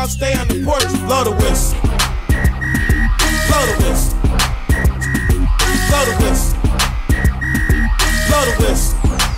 dog stay on the porch, blow the whistle. Blow the whistle. Blow the whistle. Blow the whistle.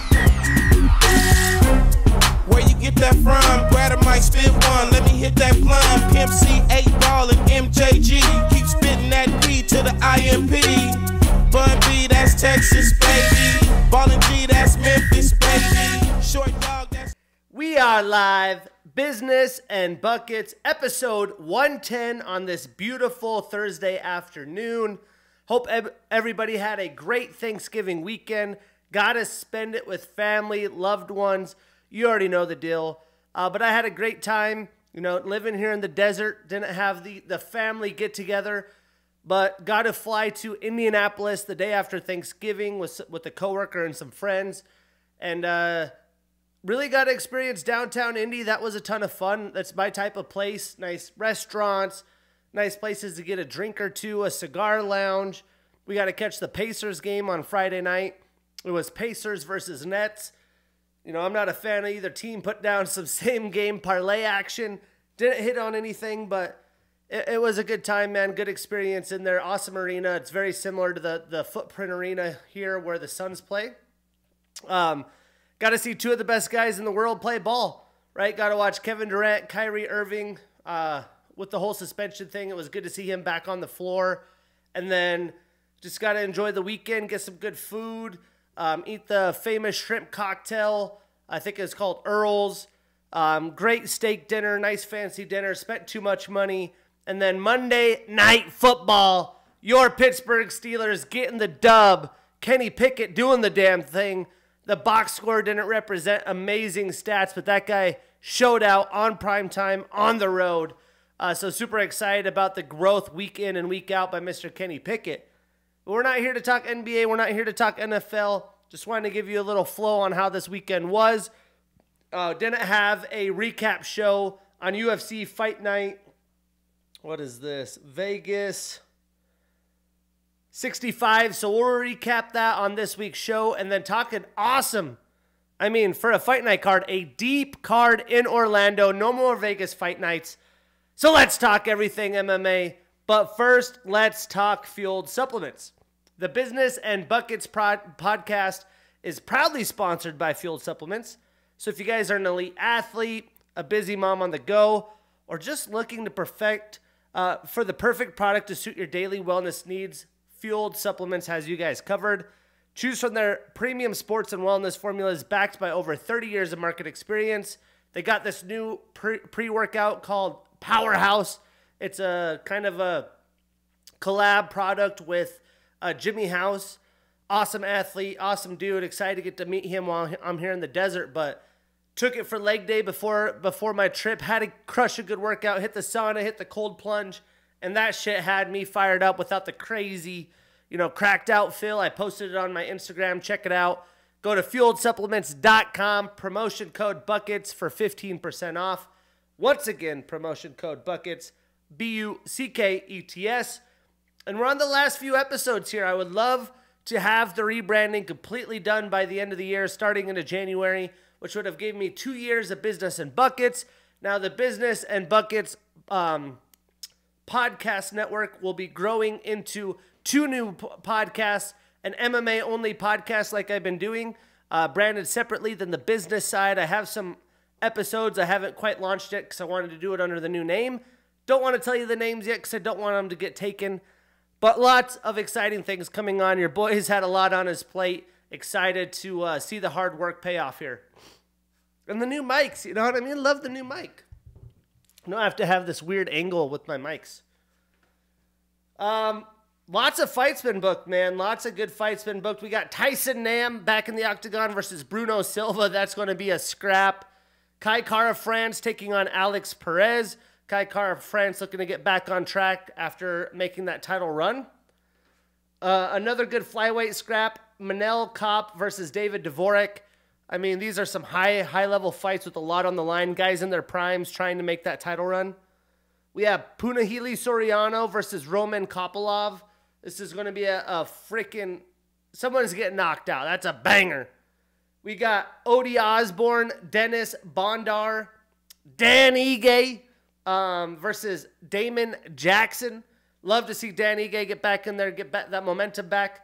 Where you get that from? Grab a mic, spit one. Let me hit that blunt. Pimp C, 8 Ball, and MJG. Keep spitting that D to the IMP. Bun B, that's Texas, baby. Ballin' G, that's Memphis, baby. Short dog, that's... We are live. Business and Buckets, episode 110 on this beautiful Thursday afternoon. Hope everybody had a great Thanksgiving weekend. Got to spend it with family, loved ones. You already know the deal. But I had a great time, you know, living here in the desert. Didn't have the family get together, but got to fly to Indianapolis the day after Thanksgiving with a coworker and some friends. And really got to experience downtown Indy. That was a ton of fun. That's my type of place. Nice restaurants, nice places to get a drink or two, a cigar lounge. We got to catch the Pacers game on Friday night. It was Pacers versus Nets. You know, I'm not a fan of either team. Put down some same game parlay action. Didn't hit on anything, but it was a good time, man. Good experience in there. Awesome arena. It's very similar to the Footprint Arena here where the Suns play. Got to see two of the best guys in the world play ball, right? Got to watch Kevin Durant, Kyrie Irving. With the whole suspension thing, it was good to see him back on the floor. And then just got to enjoy the weekend, get some good food, eat the famous shrimp cocktail. I think it's called Earl's. Great steak dinner, nice fancy dinner, spent too much money. And then Monday Night Football, your Pittsburgh Steelers getting the dub. Kenny Pickett doing the damn thing. The box score didn't represent amazing stats, but that guy showed out on primetime on the road. So super excited about the growth week in and week out by Mr. Kenny Pickett. But we're not here to talk NBA. We're not here to talk NFL. Just wanted to give you a little flow on how this weekend was. Didn't have a recap show on UFC Fight Night. What is this? Vegas 65, so we'll recap that on this week's show, and then talking awesome, I mean, for a Fight Night card, a deep card in Orlando, no more Vegas Fight Nights, so let's talk everything MMA, but first, let's talk Fueled Supplements. The Business and Buckets podcast is proudly sponsored by Fueled Supplements, so if you guys are an elite athlete, a busy mom on the go, or just looking to perfect, for the perfect product to suit your daily wellness needs, Fueled Supplements has you guys covered. Choose from their premium sports and wellness formulas backed by over 30 years of market experience. They got this new pre-workout called Powerhouse. It's a kind of a collab product with Jimmy House. Awesome athlete, awesome dude. Excited to get to meet him while I'm here in the desert, but took it for leg day before my trip. Had to crush a good workout, hit the sauna, hit the cold plunge. And that shit had me fired up without the crazy, you know, cracked out feel. I posted it on my Instagram. Check it out. Go to fueledsupplements.com. Promotion code BUCKETS for 15% off. Once again, promotion code BUCKETS, BUCKETS. And we're on the last few episodes here. I would love to have the rebranding completely done by the end of the year, starting into January, which would have given me 2 years of Business and Buckets. Now the Business and Buckets podcast network will be growing into 2 new podcasts, an MMA only podcast like I've been doing, branded separately than the business side. I have some episodes. I haven't quite launched yet because I wanted to do it under the new name. Don't want to tell you the names yet because I don't want them to get taken, but lots of exciting things coming on. Your boy's had a lot on his plate. Excited to see the hard work pay off here. And the new mics, you know what I mean? Love the new mic. No, I have to have this weird angle with my mics. Lots of fights been booked, man. Lots of good fights been booked. We got Tyson Nam back in the octagon versus Bruno Silva. That's going to be a scrap. Kai Kara France taking on Alex Perez. Kai Kara France looking to get back on track after making that title run. Another good flyweight scrap. Manel Kape versus David Dvorak. I mean, these are some high-level fights with a lot on the line. Guys in their primes trying to make that title run. We have Punahele Soriano versus Roman Kopylov. This is going to be a freaking... Someone's getting knocked out. That's a banger. We got Odi Osborne, Dennis Bondar, Dan Ige, versus Damon Jackson. Love to see Dan Ige get back in there, get back that momentum back.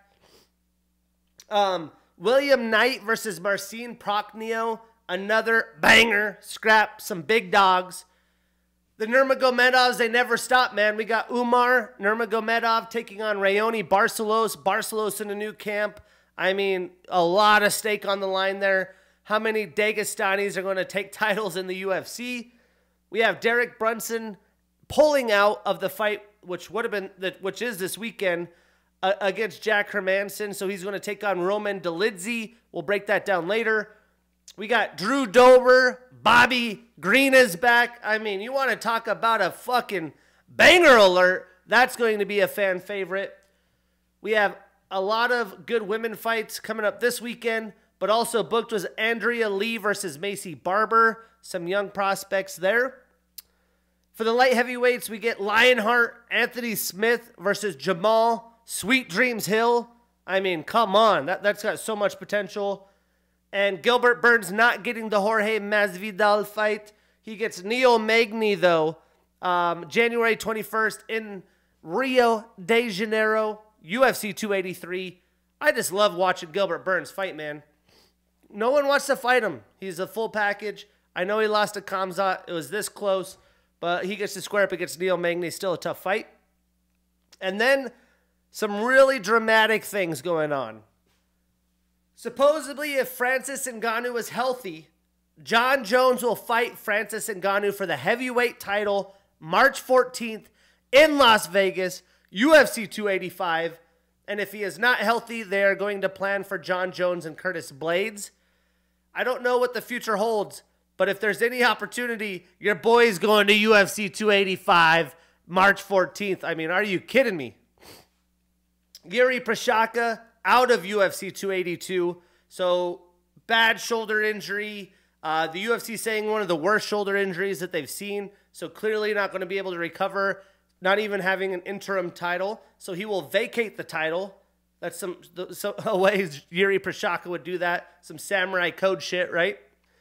William Knight versus Marcin Prachnio. Another banger. Scrap. Some big dogs. The Nurmagomedovs, they never stop, man. We got Umar Nurmagomedov taking on Raoni Barcelos. Barcelos in a new camp. I mean, a lot of stake on the line there. How many Dagestanis are going to take titles in the UFC? We have Derek Brunson pulling out of the fight, which is this weekend, against Jack Hermanson. So he's going to take on Roman Dolidze. We'll break that down later. We got Drew Dober. Bobby Green is back. I mean, you want to talk about a fucking banger alert. That's going to be a fan favorite. We have a lot of good women fights coming up this weekend, but also booked was Andrea Lee versus Macy Barber. Some young prospects there. For the light heavyweights, we get Lionheart, Anthony Smith versus Jamal Sweet Dreams Hill. I mean, come on. That's got so much potential. And Gilbert Burns not getting the Jorge Masvidal fight. He gets Neil Magny, though, January 21st in Rio de Janeiro, UFC 283. I just love watching Gilbert Burns fight, man. No one wants to fight him. He's a full package. I know he lost to Khamzat. It was this close, but he gets to square up against Neil Magny. Still a tough fight. And then some really dramatic things going on. Supposedly, if Francis Ngannou is healthy, John Jones will fight Francis Ngannou for the heavyweight title March 14th in Las Vegas, UFC 285. And if he is not healthy, they are going to plan for John Jones and Curtis Blades. I don't know what the future holds, but if there's any opportunity, your boy's going to UFC 285 March 14th. I mean, are you kidding me? Yuri Prochazka out of UFC 282. So bad shoulder injury. The UFC saying one of the worst shoulder injuries that they've seen. So clearly not going to be able to recover, not even having an interim title. So he will vacate the title. That's a way Yuri Prochazka would do that. Some samurai code shit, right?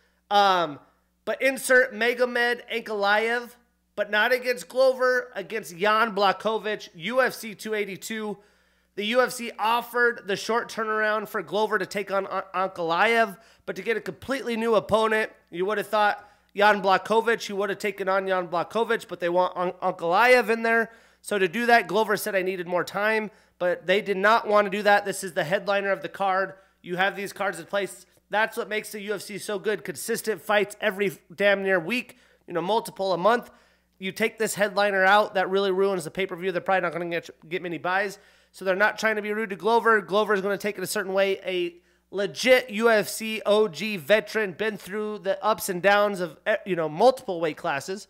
But insert Magomed Ankalaev, but not against Glover, against Jan Blachowicz, UFC 282. The UFC offered the short turnaround for Glover to take on Ankalaev, but to get a completely new opponent, you would have thought Jan Blachowicz, you would have taken on Jan Blachowicz, but they want Ankalaev in there. So to do that, Glover said I needed more time, but they did not want to do that. This is the headliner of the card. You have these cards in place. That's what makes the UFC so good. Consistent fights every damn near week, multiple a month. You take this headliner out, that really ruins the pay-per-view. They're probably not going to get many buys. So they're not trying to be rude to Glover. Glover is going to take it a certain way. A legit UFC OG veteran, been through the ups and downs of, multiple weight classes.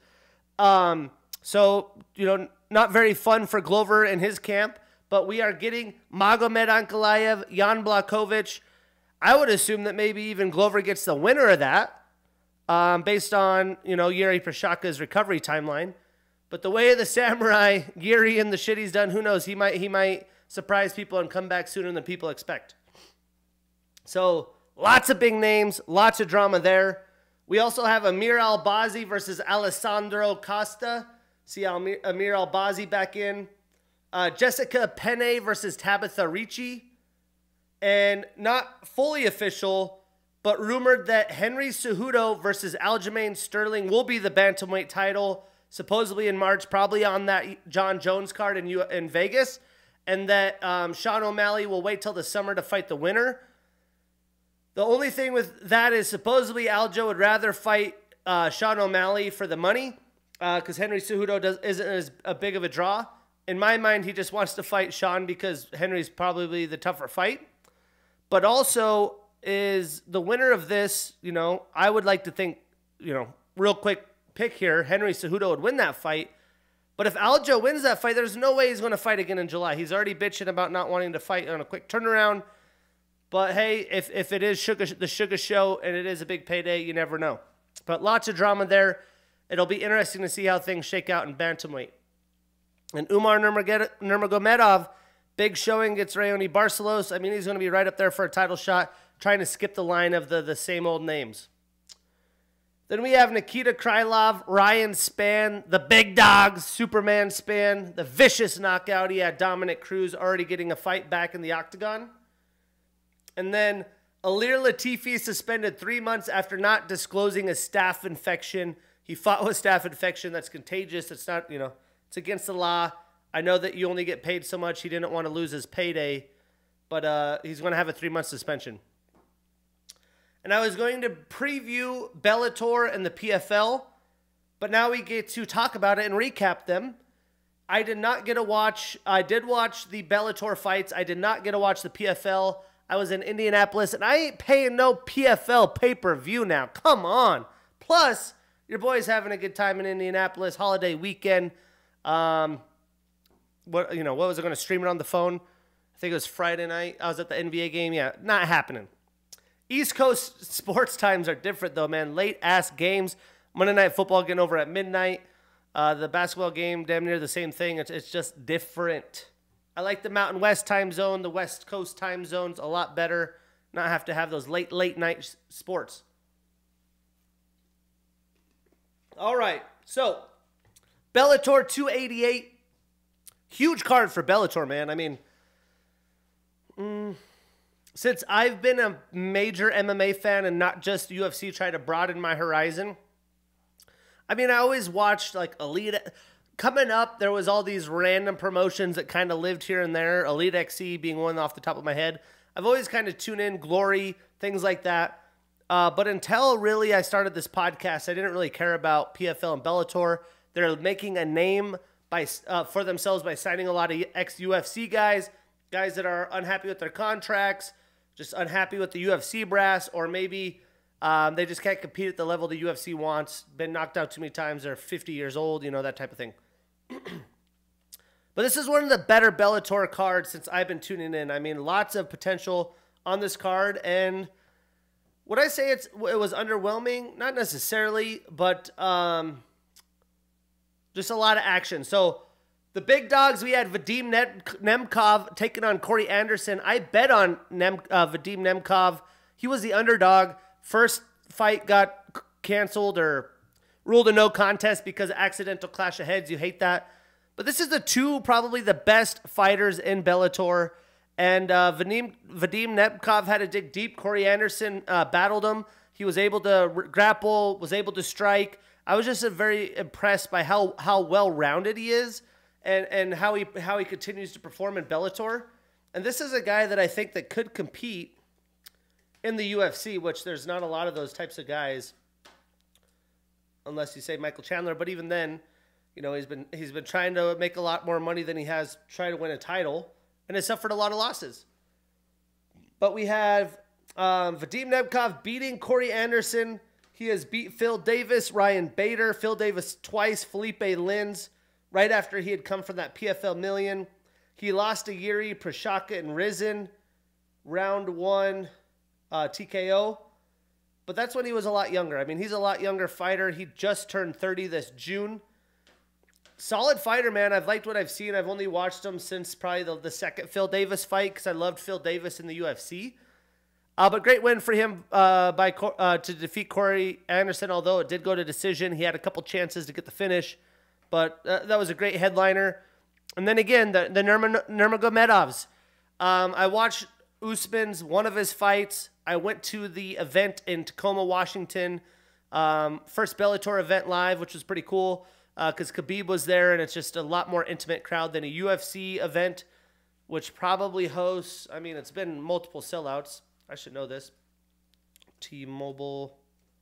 So, not very fun for Glover and his camp. But we are getting Magomed Ankalaev, Jan Blachowicz. I would assume that maybe even Glover gets the winner of that, based on, Yuri Prochazka's recovery timeline. But the way of the samurai, Yuri and the shit he's done, who knows? He might surprise people and come back sooner than people expect. So lots of big names, lots of drama there. We also have Amir Albazi versus Alessandro Costa. See Amir Albazi back in. Jessica Penne versus Tabitha Ricci. And not fully official, but rumored that Henry Cejudo versus Aljamain Sterling will be the bantamweight title, supposedly in March, probably on that John Jones card in Vegas, and that Sean O'Malley will wait till the summer to fight the winner. The only thing with that is supposedly Aljo would rather fight Sean O'Malley for the money, because Henry Cejudo isn't as big of a draw. In my mind, he just wants to fight Sean because Henry's probably the tougher fight. But also, is the winner of this, I would like to think, real quick pick here, Henry Cejudo would win that fight. But if Aljo wins that fight, there's no way he's going to fight again in July. He's already bitching about not wanting to fight on a quick turnaround. But hey, if it is the Sugar Show and it is a big payday, you never know. But lots of drama there. It'll be interesting to see how things shake out in bantamweight. And Umar Nurmagomedov, big showing against Raoni Barcelos. I mean, he's going to be right up there for a title shot, trying to skip the line of the same old names. Then we have Nikita Krylov, Ryan Spann, the big dogs, Superman Spann, the vicious knockout. He had Dominic Cruz already getting a fight back in the octagon. And then Ilir Latifi suspended 3 months after not disclosing a staph infection. He fought with staph infection that's contagious. It's not, it's against the law. I know that you only get paid so much. He didn't want to lose his payday, but he's going to have a 3-month suspension. And I was going to preview Bellator and the PFL, but now we get to talk about it and recap them. I did not get to watch. I did watch the Bellator fights. I did not get to watch the PFL. I was in Indianapolis, and I ain't paying no PFL pay-per-view now. Come on. Plus, your boy's having a good time in Indianapolis, holiday weekend. What was I going to stream it on the phone? I think it was Friday night. I was at the NBA game. Yeah, not happening. East Coast sports times are different, though, man. Late-ass games. Monday Night Football getting over at midnight. The basketball game, damn near the same thing. It's just different. I like the Mountain West time zone, the West Coast time zones a lot better. Not have to have those late night sports. All right, so Bellator 288. Huge card for Bellator, man. I mean, since I've been a major MMA fan and not just UFC, try to broaden my horizon. I mean, I always watched like Elite. Coming up, there was all these random promotions that kind of lived here and there. Elite XC being one off the top of my head. I've always kind of tuned in, Glory, things like that. But until really I started this podcast, I didn't really care about PFL and Bellator. They're making a name for themselves by signing a lot of ex-UFC guys that are unhappy with their contracts, just unhappy with the UFC brass, or maybe they just can't compete at the level the UFC wants, been knocked out too many times, they're 50 years old, that type of thing. But this is one of the better Bellator cards since I've been tuning in. I mean, lots of potential on this card, and would I say it was underwhelming? Not necessarily, but just a lot of action. So the big dogs, we had Vadim Nemkov taking on Corey Anderson. I bet on Vadim Nemkov. He was the underdog. First fight got canceled or ruled a no contest because of accidental clash of heads. You hate that. But this is probably the best fighters in Bellator. And Vadim Nemkov had to dig deep. Corey Anderson battled him. He was able to grapple, was able to strike. I was just very impressed by how well-rounded he is and how he continues to perform in Bellator. And this is a guy that I think that could compete in the UFC, which there's not a lot of those types of guys, unless you say Michael Chandler. But even then, he's been trying to make a lot more money than he has trying to win a title, and has suffered a lot of losses. But we have Vadim Nemkov beating Corey Anderson. He has beat Phil Davis, Ryan Bader, Phil Davis twice, Felipe Lins, right after he had come from that PFL million. He lost to Yuri Prochazka and Rizin, round 1 TKO. But that's when he was a lot younger. I mean, he's a lot younger fighter. He just turned 30 this June. Solid fighter, man. I've liked what I've seen. I've only watched him since probably the second Phil Davis fight because I loved Phil Davis in the UFC. But great win for him to defeat Corey Anderson, although it did go to decision. He had a couple chances to get the finish, but that was a great headliner. And then again, the Nurmagomedovs. I watched Usman's one of his fights. I went to the event in Tacoma, Washington. First Bellator event live, which was pretty cool because Khabib was there, and it's just a lot more intimate crowd than a UFC event, which probably hosts, I mean, it's been multiple sellouts. I should know this. T-Mobile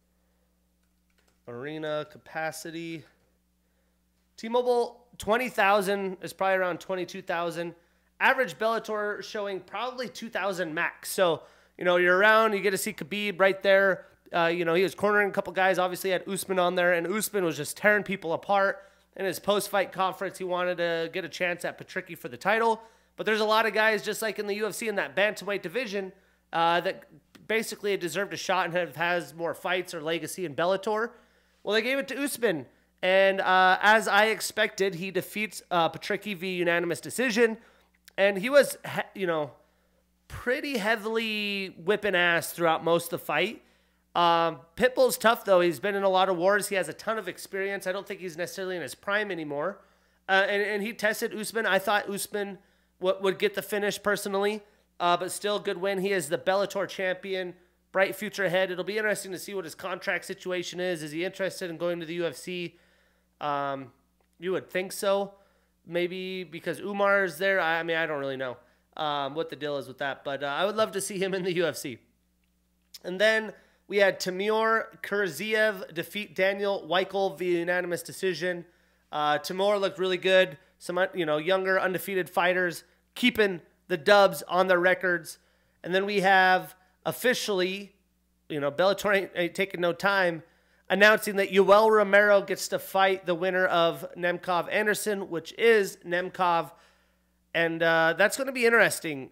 Arena capacity. T-Mobile, 20,000 is probably around 22,000. Average Bellator showing probably 2,000 max. So, you're around, you get to see Khabib right there. He was cornering a couple guys. Obviously, had Usman on there, and Usman was just tearing people apart. In his post-fight conference, he wanted to get a chance at Patricky for the title. But there's a lot of guys, just like in the UFC, in that bantamweight division, that basically deserved a shot and has more fights or legacy in Bellator. Well, they gave it to Usman. And as I expected, he defeats Patricky via unanimous decision. And he was, pretty heavily whipping ass throughout most of the fight. Pitbull's tough, though. He's been in a lot of wars. He has a ton of experience. I don't think he's necessarily in his prime anymore. And he tested Usman. I thought Usman would get the finish personally, but still good win. He is the Bellator champion. Bright future ahead. It'll be interesting to see what his contract situation is. Is he interested in going to the UFC? You would think so. Maybe because Umar is there. I mean, I don't really know what the deal is with that, but I would love to see him in the UFC. And then we had Timur Kurziev defeat Daniel Weichel via unanimous decision. Timur looked really good. Some younger undefeated fighters keeping the dubs on their records. And then we have officially, Bellator ain't taking no time, announcing that Yoel Romero gets to fight the winner of Nemkov Anderson, which is Nemkov. And that's going to be interesting.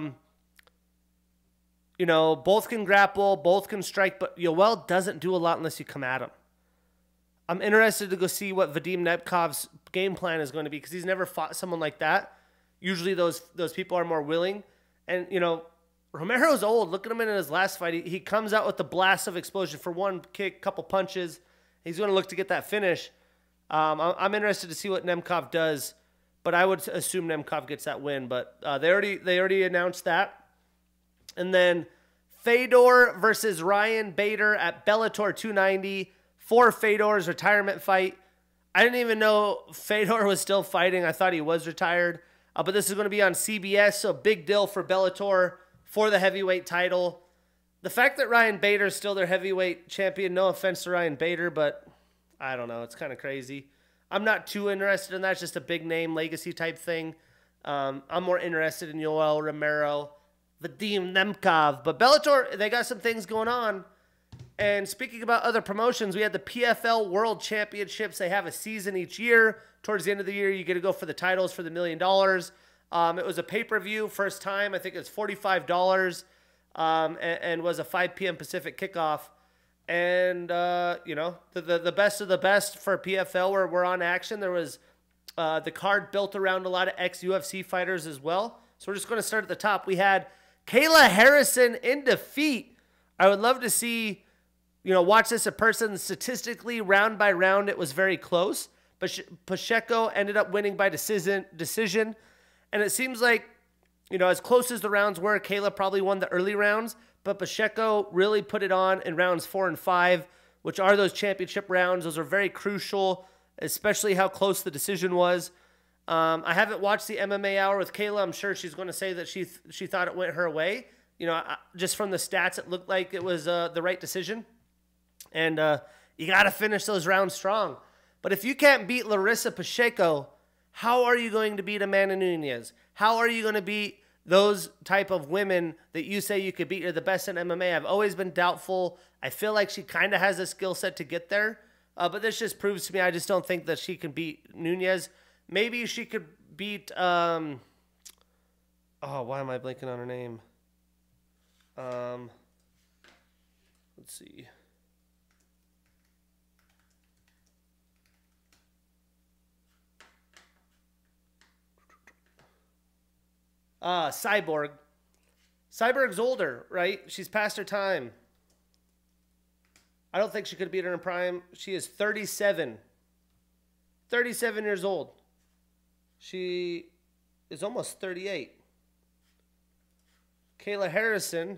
Both can grapple, both can strike, but Yoel doesn't do a lot unless you come at him. I'm interested to go see what Vadim Nemkov's game plan is going to be because he's never fought someone like that. Usually those people are more willing. And, Romero's old. Look at him in his last fight. He comes out with the blast of explosion for one kick, couple punches. He's going to look to get that finish. I'm interested to see what Nemkov does, but I would assume Nemkov gets that win. But they already announced that. And then Fedor versus Ryan Bader at Bellator 290 for Fedor's retirement fight. I didn't even know Fedor was still fighting. I thought he was retired. But this is going to be on CBS, so big deal for Bellator for the heavyweight title. The fact that Ryan Bader is still their heavyweight champion, no offense to Ryan Bader, but I don't know. It's kind of crazy. I'm not too interested in that. It's just a big name, legacy type thing. I'm more interested in Yoel Romero, Vadim Nemkov. But Bellator, they got some things going on. And speaking about other promotions, we had the PFL World Championships. They have a season each year. Towards the end of the year, you get to go for the titles for the $1 million. It was a pay-per-view, first time. I think it was $45 and was a 5 p.m. Pacific kickoff. And, the best of the best for PFL were on action. There was the card built around a lot of ex-UFC fighters as well. So we're just going to start at the top. We had Kayla Harrison in defeat. I would love to see, watch this in person. Statistically, round by round, it was very close. But Pacheco ended up winning by decision. And it seems like, as close as the rounds were, Kayla probably won the early rounds. But Pacheco really put it on in rounds 4 and 5, which are those championship rounds. Those are very crucial, especially how close the decision was. I haven't watched the MMA Hour with Kayla. I'm sure she's going to say that she thought it went her way. Just from the stats, it looked like it was the right decision. And you got to finish those rounds strong. But if you can't beat Larissa Pacheco, how are you going to beat Amanda Nunes? How are you going to beat those type of women that you say you could beat? You're the best in MMA. I've always been doubtful. I feel like she kind of has a skill set to get there. But this just proves to me I just don't think that she can beat Nunes. Maybe she could beat... why am I blanking on her name? Let's see. Cyborg. Cyborg's older, right? She's past her time. I don't think she could beat her in prime. She is 37. 37 years old. She is almost 38. Kayla Harrison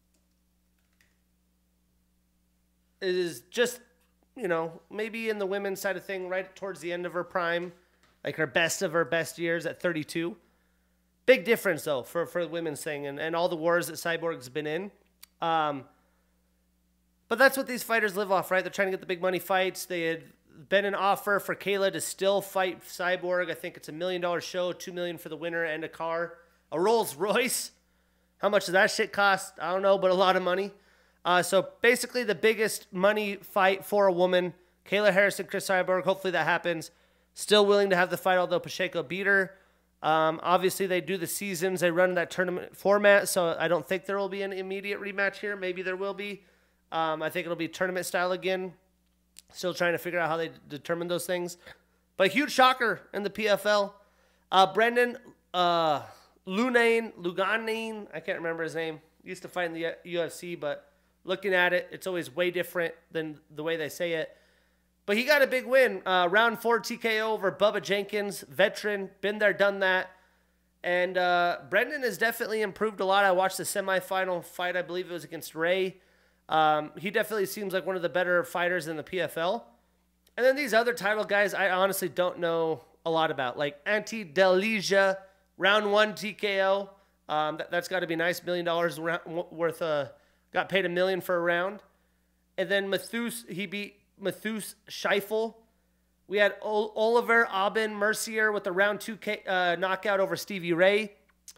is just, maybe in the women's side of thing, right towards the end of her prime, like her best of her best years at 32. Big difference, though, for the women's thing and all the wars that Cyborg's been in. But that's what these fighters live off, right? They're trying to get the big money fights. They had been an offer for Kayla to still fight Cyborg. I think it's $1 million show, $2 million for the winner and a car. A Rolls Royce. How much does that shit cost? I don't know, but a lot of money. So basically the biggest money fight for a woman. Kayla Harrison, Chris Cyborg. Hopefully that happens. Still willing to have the fight, although Pacheco beat her. Obviously, they do the seasons. They run that tournament format, so I don't think there will be an immediate rematch here. Maybe there will be. I think it'll be tournament style again. Still trying to figure out how they determine those things. But a huge shocker in the PFL. Brendan Luganane, I can't remember his name. Used to fight in the UFC, but looking at it, it's always way different than the way they say it. But he got a big win. Round 4 TKO over Bubba Jenkins, veteran, been there, done that. And Brendan has definitely improved a lot. I watched the semifinal fight. I believe it was against Ray. He definitely seems like one of the better fighters in the PFL. And then these other title guys, I honestly don't know a lot about. Like Ante Delija, round 1 TKO. That's got to be nice. $1 million worth. Got paid $1 million for a round. And then he beat Mathus Scheifele. We had Oliver Aben Mercier with the round 2 knockout over Stevie Ray.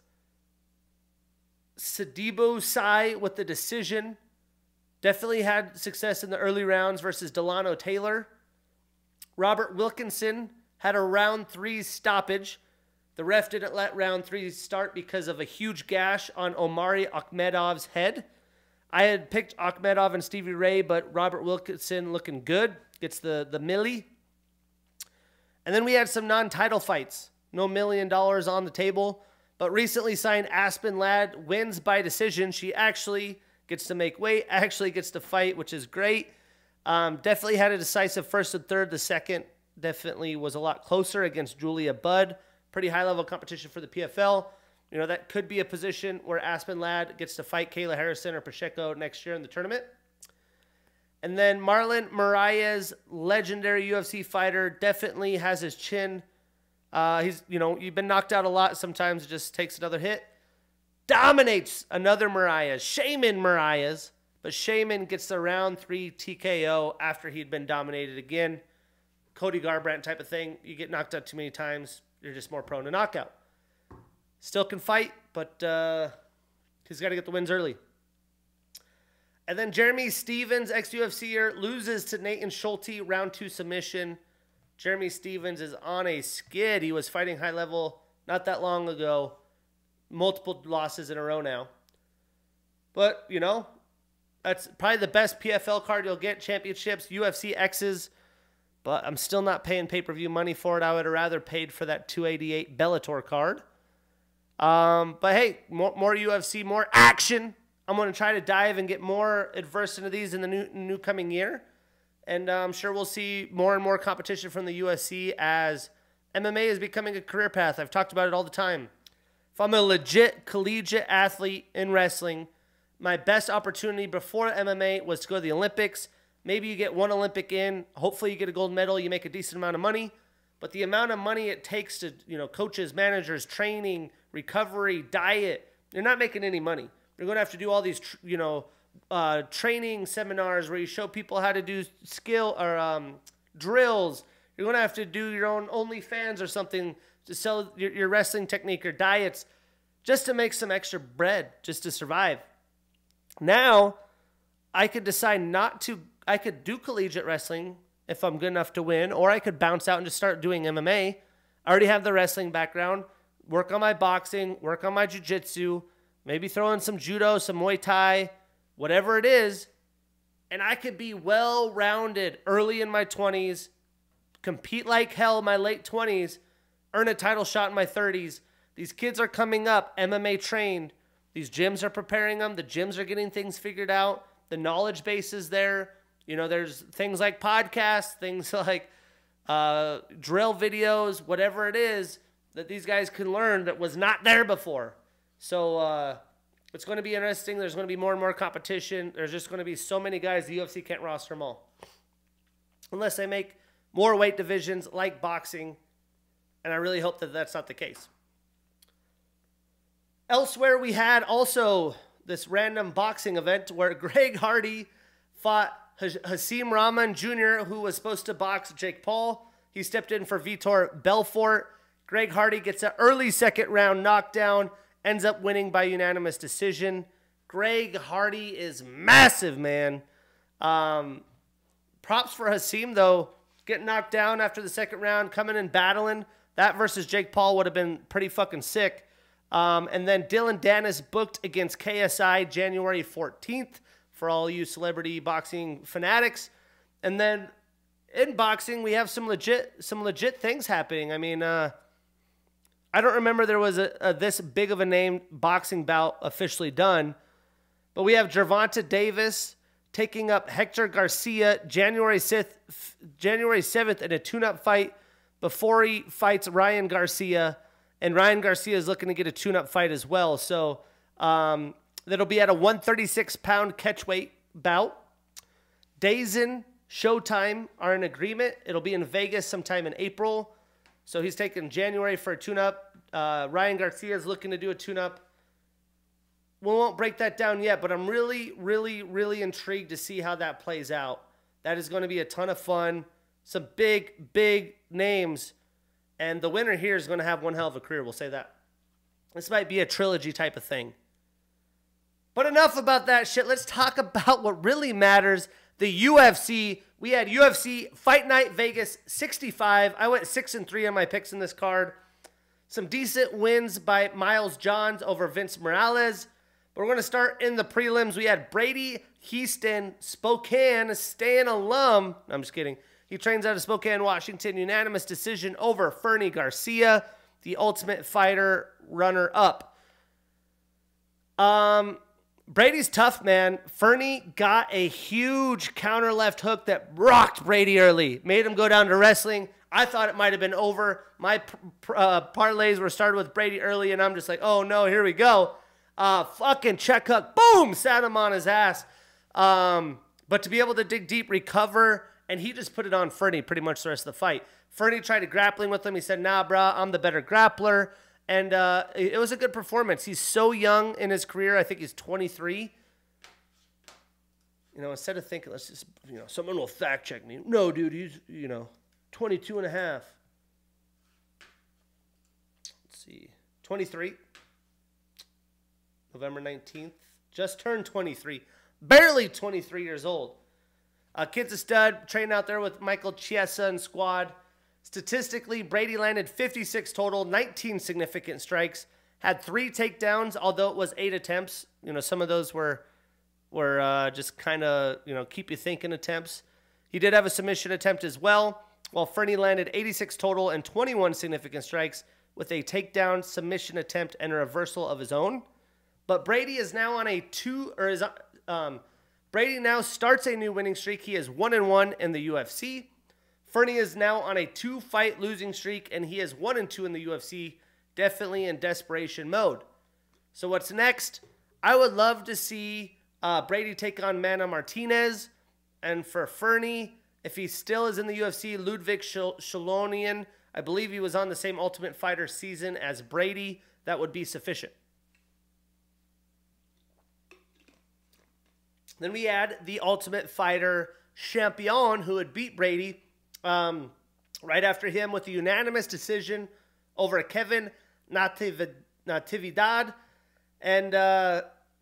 Sadibo Sai with the decision. Definitely had success in the early rounds versus Delano Taylor. Robert Wilkinson had a round 3 stoppage. The ref didn't let round 3 start because of a huge gash on Omari Akhmedov's head. I had picked Akhmedov and Stevie Ray, but Robert Wilkinson looking good. Gets the millie. And then we had some non-title fights. No $1 million on the table. But recently signed Aspen Ladd wins by decision. She actually gets to make weight, actually gets to fight, which is great. Definitely had a decisive first and third. The second definitely was a lot closer against Julia Budd. Pretty high-level competition for the PFL. You know, that could be a position where Aspen Ladd gets to fight Kayla Harrison or Pacheco next year in the tournament. And then Marlon Moraes, legendary UFC fighter, definitely has his chin. You've been knocked out a lot. Sometimes it just takes another hit. Dominates another Moraes, Shaman Moraes. But Shaman gets the round 3 TKO after he'd been dominated again. Cody Garbrandt type of thing. You get knocked out too many times, you're just more prone to knockout. Still can fight, but he's got to get the wins early. And then Jeremy Stephens, ex-UFCer, loses to Nathan Schulte, round 2 submission. Jeremy Stephens is on a skid. He was fighting high level not that long ago. Multiple losses in a row now. But, you know, that's probably the best PFL card you'll get. Championships, UFC X's. But I'm still not paying pay-per-view money for it. I would have rather paid for that 288 Bellator card. But hey, more UFC, more action. I'm going to try to dive and get more adverse into these in the new coming year. And I'm sure we'll see more and more competition from the UFC as MMA is becoming a career path. I've talked about it all the time. If I'm a legit collegiate athlete in wrestling, my best opportunity before MMA was to go to the Olympics. Maybe you get one Olympic in. Hopefully you get a gold medal. You make a decent amount of money. But the amount of money it takes to, coaches, managers, training, recovery, diet, you're not making any money. You're going to have to do all these, training seminars where you show people how to do skill or drills. You're going to have to do your own OnlyFans or something to sell your wrestling technique or diets just to make some extra bread, just to survive. Now, I could decide I could do collegiate wrestling if I'm good enough to win, or I could bounce out and just start doing MMA. I already have the wrestling background. Work on my boxing, work on my jiu-jitsu, maybe throw in some judo, some Muay Thai, whatever it is, and I could be well-rounded early in my 20s, compete like hell in my late 20s, earn a title shot in my 30s. These kids are coming up, MMA trained. These gyms are preparing them. The gyms are getting things figured out. The knowledge base is there. There's things like podcasts, things like drill videos, whatever it is that these guys can learn that was not there before. So it's going to be interesting. There's going to be more and more competition. There's just going to be so many guys, the UFC can't roster them all. Unless they make more weight divisions like boxing. And I really hope that that's not the case. Elsewhere, we had also this random boxing event where Greg Hardy fought Hasim Rahman Jr., who was supposed to box Jake Paul. He stepped in for Vitor Belfort. Greg Hardy gets an early second round knockdown, ends up winning by unanimous decision. Greg Hardy is massive, man. Props for Hasim, though. Getting knocked down after the second round, coming and battling. That versus Jake Paul would have been pretty fucking sick. And then Dylan Dennis booked against KSI January 14th for all you celebrity boxing fanatics. And then in boxing, we have some legit things happening. I mean, I don't remember there was this big of a name boxing bout officially done. But we have Gervonta Davis taking up Hector Garcia January 7th in a tune-up fight before he fights Ryan Garcia. And Ryan Garcia is looking to get a tune-up fight as well. So that'll be at a 136-pound catchweight bout. DAZN, Showtime are in agreement. It'll be in Vegas sometime in April. So he's taking January for a tune-up. Ryan Garcia is looking to do a tune-up. We won't break that down yet, but I'm really, really, really intrigued to see how that plays out. That is going to be a ton of fun. Some big, big names. And the winner here is going to have one hell of a career. We'll say that. This might be a trilogy type of thing. But enough about that shit. Let's talk about what really matters. The UFC. We had UFC Fight Night Vegas 65. I went 6-3 on my picks in this card. Some decent wins by Miles Johns over Vince Morales. But we're going to start in the prelims. We had Brady Houston, Spokane, Stan alum. No, I'm just kidding. He trains out of Spokane, Washington. Unanimous decision over Fernie Garcia, the Ultimate Fighter runner-up. Brady's tough, man. Fernie got a huge counter left hook that rocked Brady early. Made him go down to wrestling. I thought it might have been over. My parlays were started with Brady early, and I'm just like, oh, no, here we go. Fucking check hook. Boom! Sat him on his ass. But to be able to dig deep, recover, and he just put it on Fernie pretty much the rest of the fight. Fernie tried to grappling with him. He said, nah, brah, I'm the better grappler. And it was a good performance. He's so young in his career. I think he's 23. You know, instead of thinking, let's just, you know, someone will fact check me. No, dude, he's, 22 and a half. Let's see. 23. November 19th. Just turned 23. Barely 23 years old. Kid's a stud. Training out there with Michael Chiesa and squad. Statistically, Brady landed 56 total, 19 significant strikes. Had 3 takedowns, although it was 8 attempts. Some of those were just kind of, keep you thinking attempts. He did have a submission attempt as well, while Fernie landed 86 total and 21 significant strikes with a takedown, submission attempt, and a reversal of his own. But Brady is now on Brady now starts a new winning streak. He is 1-1 in the UFC. Fernie is now on a 2-fight losing streak, and he is 1-2 in the UFC. Definitely in desperation mode. So what's next? I would love to see Brady take on Mana Martinez. And for Fernie, if he still is in the UFC, Ludwig Shalonian, I believe he was on the same Ultimate Fighter season as Brady. That would be sufficient. Then we add the Ultimate Fighter champion who would beat Brady right after him with a unanimous decision over Kevin Natividad. And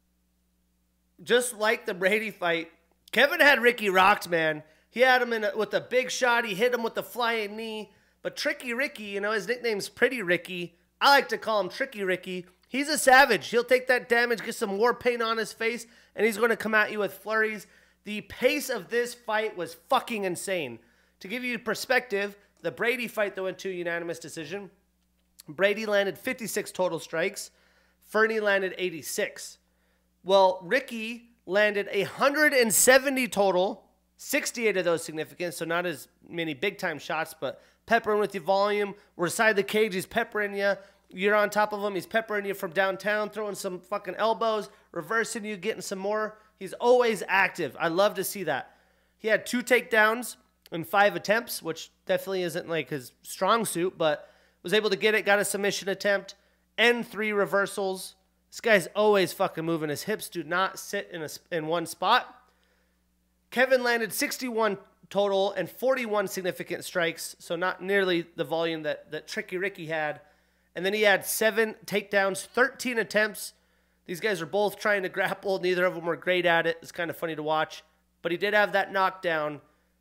just like the Brady fight, Kevin had Ricky rocked, man. He had him with a big shot. He hit him with the flying knee. But Tricky Ricky, his nickname's Pretty Ricky. I like to call him Tricky Ricky. He's a savage. He'll take that damage, get some war paint on his face, and he's going to come at you with flurries. The pace of this fight was fucking insane. To give you perspective, the Brady fight that went to a unanimous decision, Brady landed 56 total strikes. Fernie landed 86. Well, Ricky landed 170 total, 68 of those significant, so not as many big-time shots, but peppering with your volume. We're inside the cage, he's peppering you. You're on top of him, he's peppering you from downtown, throwing some fucking elbows, reversing you, getting some more. He's always active. I love to see that. He had 2 takedowns in 5 attempts, which definitely isn't like his strong suit, but was able to get it, got a submission attempt, and 3 reversals. This guy's always fucking moving. His hips do not sit in one spot. Kevin landed 61 total and 41 significant strikes, so not nearly the volume that Tricky Ricky had. And then he had 7 takedowns, 13 attempts. These guys are both trying to grapple. Neither of them were great at it. It's kind of funny to watch. But he did have that knockdown,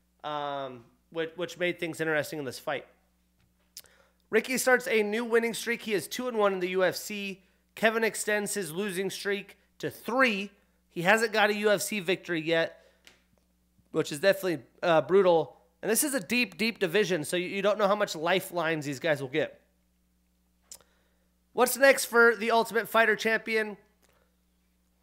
which made things interesting in this fight. Ricky starts a new winning streak. He is 2-1 in the UFC. Kevin extends his losing streak to 3. He hasn't got a UFC victory yet, which is definitely brutal. And this is a deep, deep division, so you don't know how much lifelines these guys will get. What's next for the Ultimate Fighter champion?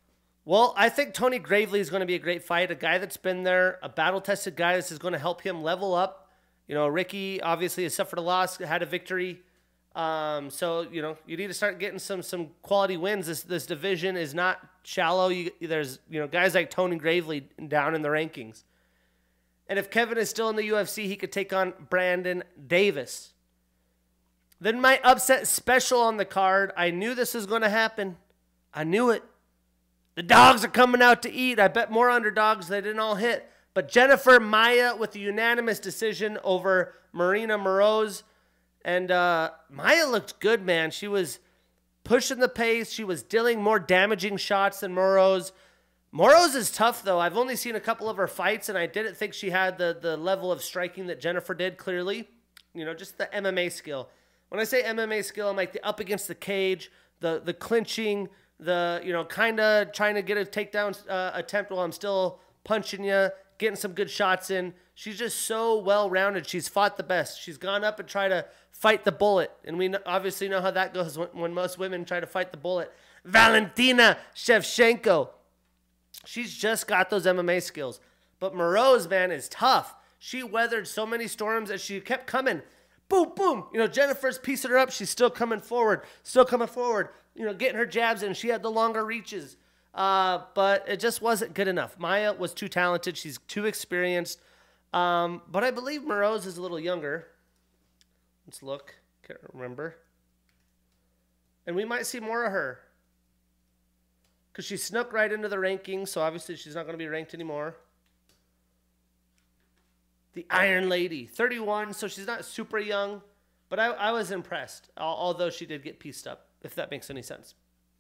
Well, I think Tony Gravely is going to be a great fight. A guy that's been there, a battle-tested guy. This is going to help him level up. You know, Ricky obviously has suffered a loss, had a victory. So, you know, you need to start getting some quality wins. This division is not shallow. There's, you know, guys like Tony Gravely down in the rankings. And if Kevin is still in the UFC, he could take on Brandon Davis. Then my upset special on the card. I knew this was going to happen. I knew it. The dogs are coming out to eat. I bet more underdogs. They didn't all hit. But Jennifer Maia with a unanimous decision over Marina Moroz. And Maia looked good, man. She was pushing the pace. She was dealing more damaging shots than Moroz. Moroz is tough, though. I've only seen a couple of her fights, and I didn't think she had the level of striking that Jennifer did, clearly. You know, just the MMA skill. When I say MMA skill, I'm like the up against the cage, the clinching, the, you know, kind of trying to get a takedown attempt while I'm still punching you, getting some good shots in. She's just so well-rounded. She's fought the best. She's gone up and tried to fight the bullet. And we obviously know how that goes when most women try to fight the bullet. Valentina Shevchenko. She's just got those MMA skills. But Moroz, man, is tough. She weathered so many storms and she kept coming. Boom, boom. You know, Jennifer's piecing her up. She's still coming forward. You know, getting her jabs in. She had the longer reaches. But it just wasn't good enough. Maia was too talented. She's too experienced. But I believe Moroz is a little younger. Let's look. Can't remember. And we might see more of her. Because she snuck right into the rankings. So obviously she's not going to be ranked anymore. The Iron Lady, 31, so she's not super young, but I was impressed, although she did get pieced up, if that makes any sense.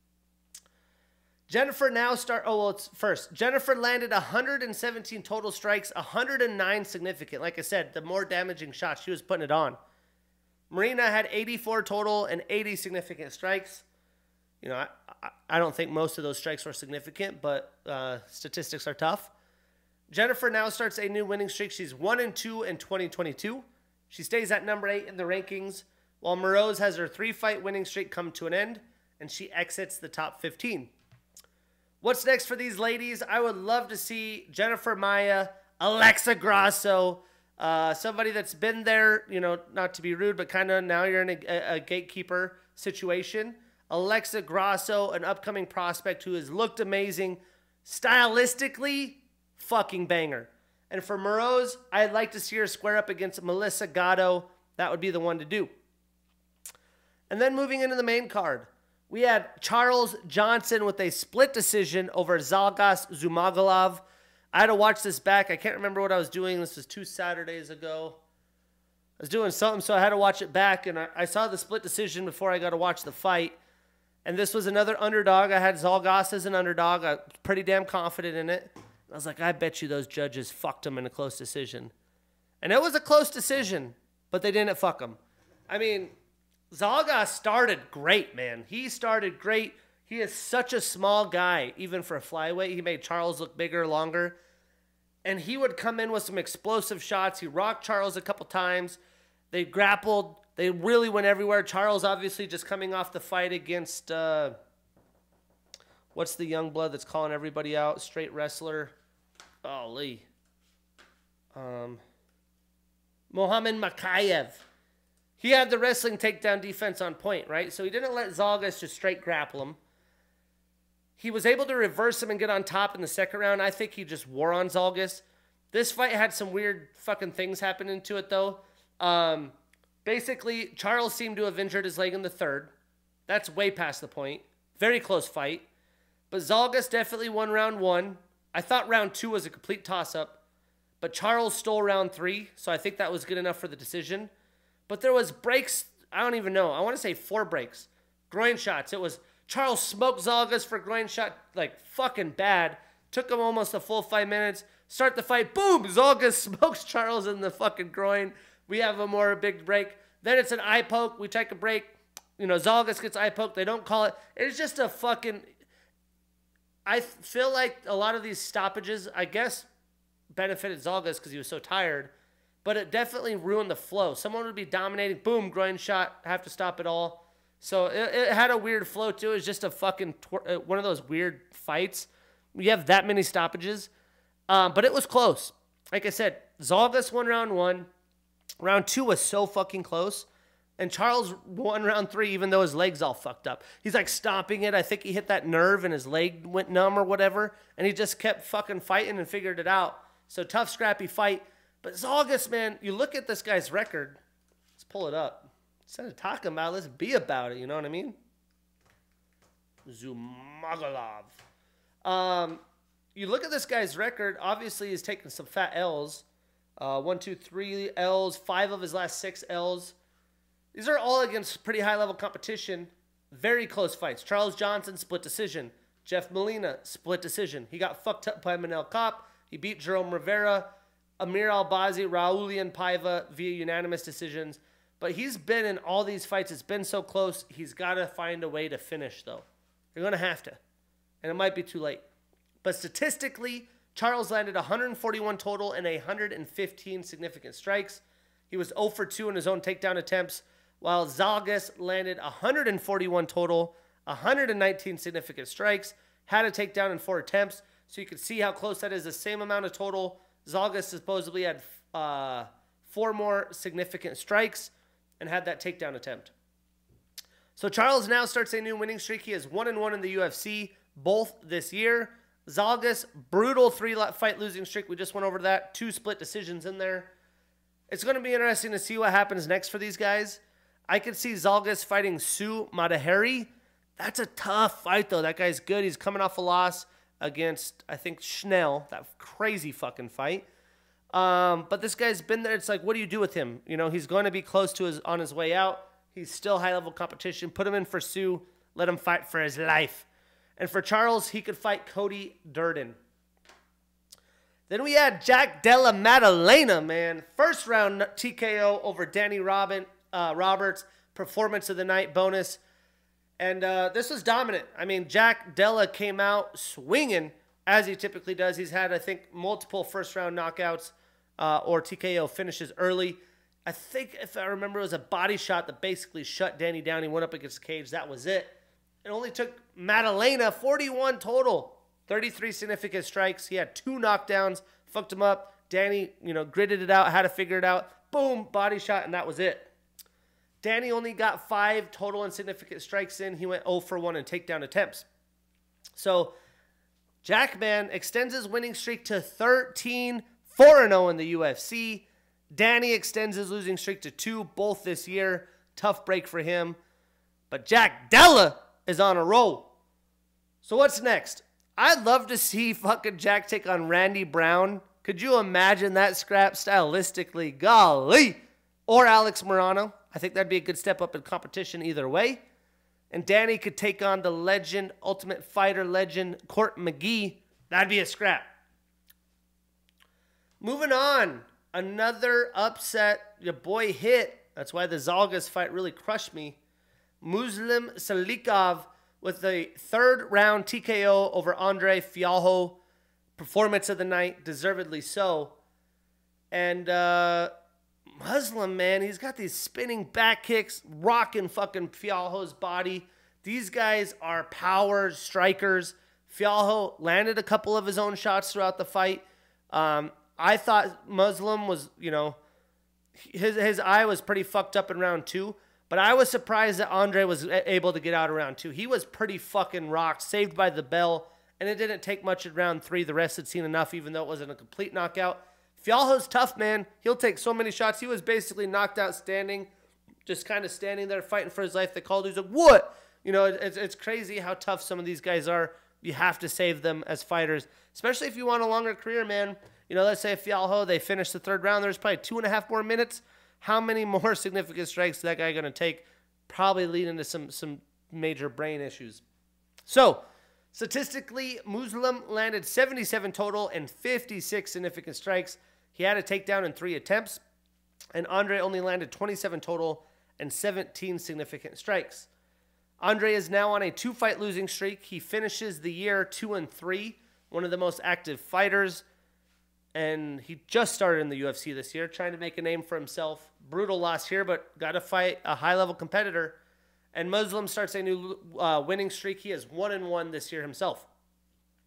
Jennifer Jennifer landed 117 total strikes, 109 significant. Like I said, the more damaging shots, she was putting it on. Marina had 84 total and 80 significant strikes. You know, I don't think most of those strikes were significant, but statistics are tough. Jennifer now starts a new winning streak. She's 1-2 in 2022. She stays at number 8 in the rankings, while Moroz has her 3-fight winning streak come to an end, and she exits the top 15. What's next for these ladies? I would love to see Jennifer Maia, Alexa Grasso, somebody that's been there, you know, not to be rude, but kind of now you're in a gatekeeper situation. Alexa Grasso, an upcoming prospect who has looked amazing. Stylistically, fucking banger. And for Moroz, I'd like to see her square up against Melissa Gatto. That would be the one to do. And then moving into the main card, we had Charles Johnson with a split decision over Zhalgas Zhumagulov. I had to watch this back. I can't remember what I was doing. This was 2 Saturdays ago. I was doing something, so I had to watch it back. And I saw the split decision before I got to watch the fight. And this was another underdog. I had Zhalgas as an underdog. I was pretty damn confident in it. I was like, I bet you those judges fucked him in a close decision. And it was a close decision, but they didn't fuck him. I mean, Zhalgas started great, man. He started great. He is such a small guy, even for a flyweight. He made Charles look bigger, longer. And he would come in with some explosive shots. He rocked Charles a couple times. They grappled. They really went everywhere. Charles obviously just coming off the fight against, what's the young blood that's calling everybody out? Straight wrestler. Oh, Lee. Mohamed Makayev. He had the wrestling takedown defense on point, right? So he didn't let Zhalgas just straight grapple him. He was able to reverse him and get on top in the second round. I think he just wore on Zhalgas. This fight had some weird fucking things happening to it, though. Basically, Charles seemed to have injured his leg in the third. That's way past the point. Very close fight. But Zhalgas definitely won round 1. I thought round 2 was a complete toss-up. But Charles stole round 3, so I think that was good enough for the decision. But there was breaks, I don't even know. I want to say 4 breaks. Groin shots. It was Charles smoked Zhalgas for groin shot like fucking bad. Took him almost a full 5 minutes. Start the fight. Boom! Zhalgas smokes Charles in the fucking groin. We have a big break. Then it's an eye poke. We take a break. You know, Zhalgas gets eye poked. They don't call it. It's just a fucking... I feel like a lot of these stoppages, I guess, benefited Zhalgas because he was so tired. But it definitely ruined the flow. Someone would be dominating. Boom, groin shot. Have to stop it all. So it had a weird flow, too. It was just a fucking... one of those weird fights. you have that many stoppages. But it was close. Like I said, Zhalgas won round 1. Round 2 was so fucking close. And Charles won round 3, even though his leg's all fucked up. He's like stomping it. I think he hit that nerve and his leg went numb or whatever. And he just kept fucking fighting and figured it out. So tough, scrappy fight. But Zhalgas, man, you look at this guy's record. Let's pull it up. Instead of talking about it, let's be about it. You know what I mean? Zhumagulov. You look at this guy's record. Obviously, he's taken some fat L's. 1, 2, 3 L's. 5 of his last 6 L's. These are all against pretty high-level competition. Very close fights. Charles Johnson, split decision. Jeff Molina, split decision. He got fucked up by Manel Kopp. He beat Jerome Rivera, Amir Albazi, Raulian Paiva via unanimous decisions. But he's been in all these fights. It's been so close. He's got to find a way to finish, though. You're going to have to. And it might be too late. But statistically, Charles landed 141 total and 115 significant strikes. He was 0 for 2 in his own takedown attempts, while Zhalgas landed 141 total, 119 significant strikes, had a takedown in 4 attempts. So you can see how close that is. The same amount of total. Zhalgas supposedly had 4 more significant strikes and had that takedown attempt. So Charles now starts a new winning streak. He is 1-1 in the UFC, both this year. Zhalgas, brutal 3-fight losing streak. We just went over that. 2 split decisions in there. It's going to be interesting to see what happens next for these guys. I could see Zhalgas fighting Sue Madaheri. That's a tough fight, though. That guy's good. He's coming off a loss against, I think, Schnell. That crazy fucking fight. But this guy's been there. It's like, what do you do with him? You know, he's going to be close to on his way out. He's still high-level competition. Put him in for Sue. Let him fight for his life. And for Charles, he could fight Cody Durden. Then we had Jack Della Maddalena, man. First round TKO over Danny Roberts. Performance of the night bonus. And this was dominant. I mean, Jack Della came out swinging, as he typically does. He's had, I think, multiple first-round knockouts or TKO finishes early. I think, if I remember, it was a body shot that basically shut Danny down. He went up against the cage. That was it. It only took Maddalena 41 total. 33 significant strikes. He had 2 knockdowns. Fucked him up. Danny, gritted it out, had to figure it out. Boom, body shot, and that was it. Danny only got 5 total and significant strikes in. He went 0 for 1 in takedown attempts. So, Jack, man, extends his winning streak to 13, 4-0 in the UFC. Danny extends his losing streak to 2, both this year. Tough break for him. But Jack Della is on a roll. So what's next? I'd love to see fucking Jack take on Randy Brown. Could you imagine that scrap stylistically? Golly. Or Alex Morano. I think that'd be a good step up in competition either way. And Danny could take on the legend, Ultimate Fighter legend, Court McGee. That'd be a scrap. Moving on. Another upset. Your boy hit. That's why the Zhalgas fight really crushed me. Muslim Salikov with the 3rd round TKO over Andre Fialho. Performance of the night, deservedly so. And Muslim, man, he's got these spinning back kicks, rocking fucking Fialho's body. These guys are power strikers. Fialho landed a couple of his own shots throughout the fight. I thought Muslim was, his eye was pretty fucked up in round 2. But I was surprised that Andre was able to get out of round 2. He was pretty fucking rocked, saved by the bell. And it didn't take much in round 3. The rest had seen enough, even though it wasn't a complete knockout. Fialho's tough, man. He'll take so many shots. He was basically knocked out standing, just kind of standing there fighting for his life. They called. He was like, what? It's crazy how tough some of these guys are. You have to save them as fighters, especially if you want a longer career, man. Let's say Fialho, they finish the 3rd round. There's probably 2.5 more minutes. How many more significant strikes is that guy going to take? Probably leading to some major brain issues. So, statistically, Muslim landed 77 total and 56 significant strikes. He had a takedown in 3 attempts. And Andre only landed 27 total and 17 significant strikes. Andre is now on a 2-fight losing streak. He finishes the year 2-3, one of the most active fighters. And he just started in the UFC this year, trying to make a name for himself. Brutal loss here, but got to fight a high-level competitor. And Muslim starts a new winning streak. He is 1-1 this year himself.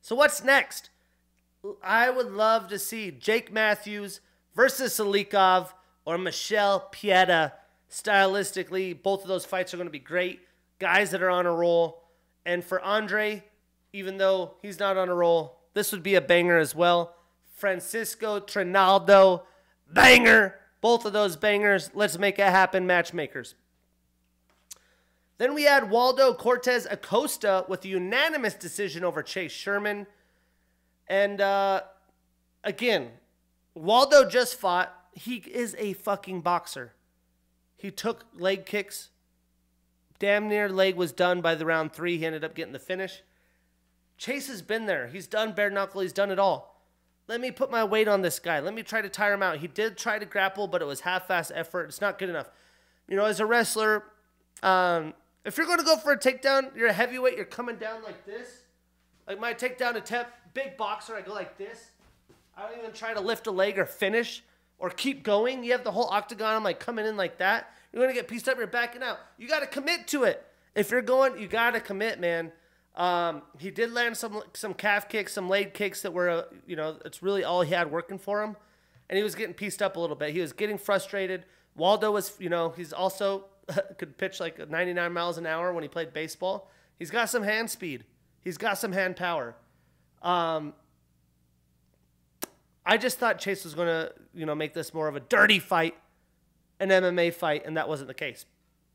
So what's next? I would love to see Jake Matthews versus Salikov or Michel Pieta. Stylistically, both of those fights are going to be great. Guys that are on a roll. And for Andre, even though he's not on a roll, this would be a banger as well. Francisco Trinaldo, banger. Both of those bangers. Let's make it happen, matchmakers. Then we had Waldo Cortez Acosta with a unanimous decision over Chase Sherman. And again, Waldo just fought. He is a fucking boxer. He took leg kicks. Damn near leg was done by the round 3. He ended up getting the finish. Chase has been there. He's done bare knuckle. He's done it all. Let me put my weight on this guy. Let me try to tire him out. He did try to grapple, but it was half-ass effort. It's not good enough. You know, as a wrestler, if you're going to go for a takedown, you're a heavyweight, you're coming down like this. Like my takedown attempt, big boxer, I go like this. I don't even try to lift a leg or finish or keep going. You have the whole octagon. I'm like coming in like that. You're going to get pieced up. You're backing out. You got to commit to it. If you're going, you got to commit, man. He did land some calf kicks, some leg kicks that were, it's really all he had working for him. And he was getting pieced up a little bit. He was getting frustrated. Waldo was, he's also could pitch like 99 miles an hour when he played baseball. He's got some hand speed. He's got some hand power. I just thought Chase was going to, make this more of a dirty fight, an MMA fight, and that wasn't the case.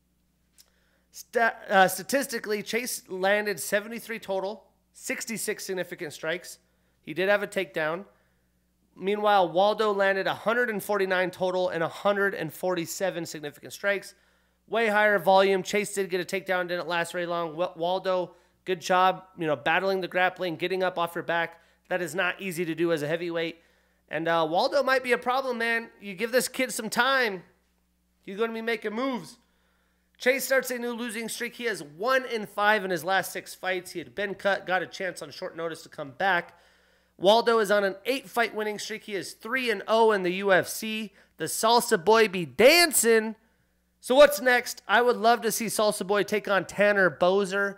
Statistically, Chase landed 73 total, 66 significant strikes. He did have a takedown. Meanwhile, Waldo landed 149 total and 147 significant strikes. Way higher volume. Chase did get a takedown, didn't last very long. Waldo, good job, battling the grappling, getting up off your back. That is not easy to do as a heavyweight. And Waldo might be a problem, man. You give this kid some time, he's going to be making moves. Chase starts a new losing streak. He has 1-5 in his last 6 fights. He had been cut, got a chance on short notice to come back. Waldo is on an 8-fight winning streak. He is 3-0 in the UFC. The Salsa Boy be dancing. So what's next? I would love to see Salsa Boy take on Tanner Boser.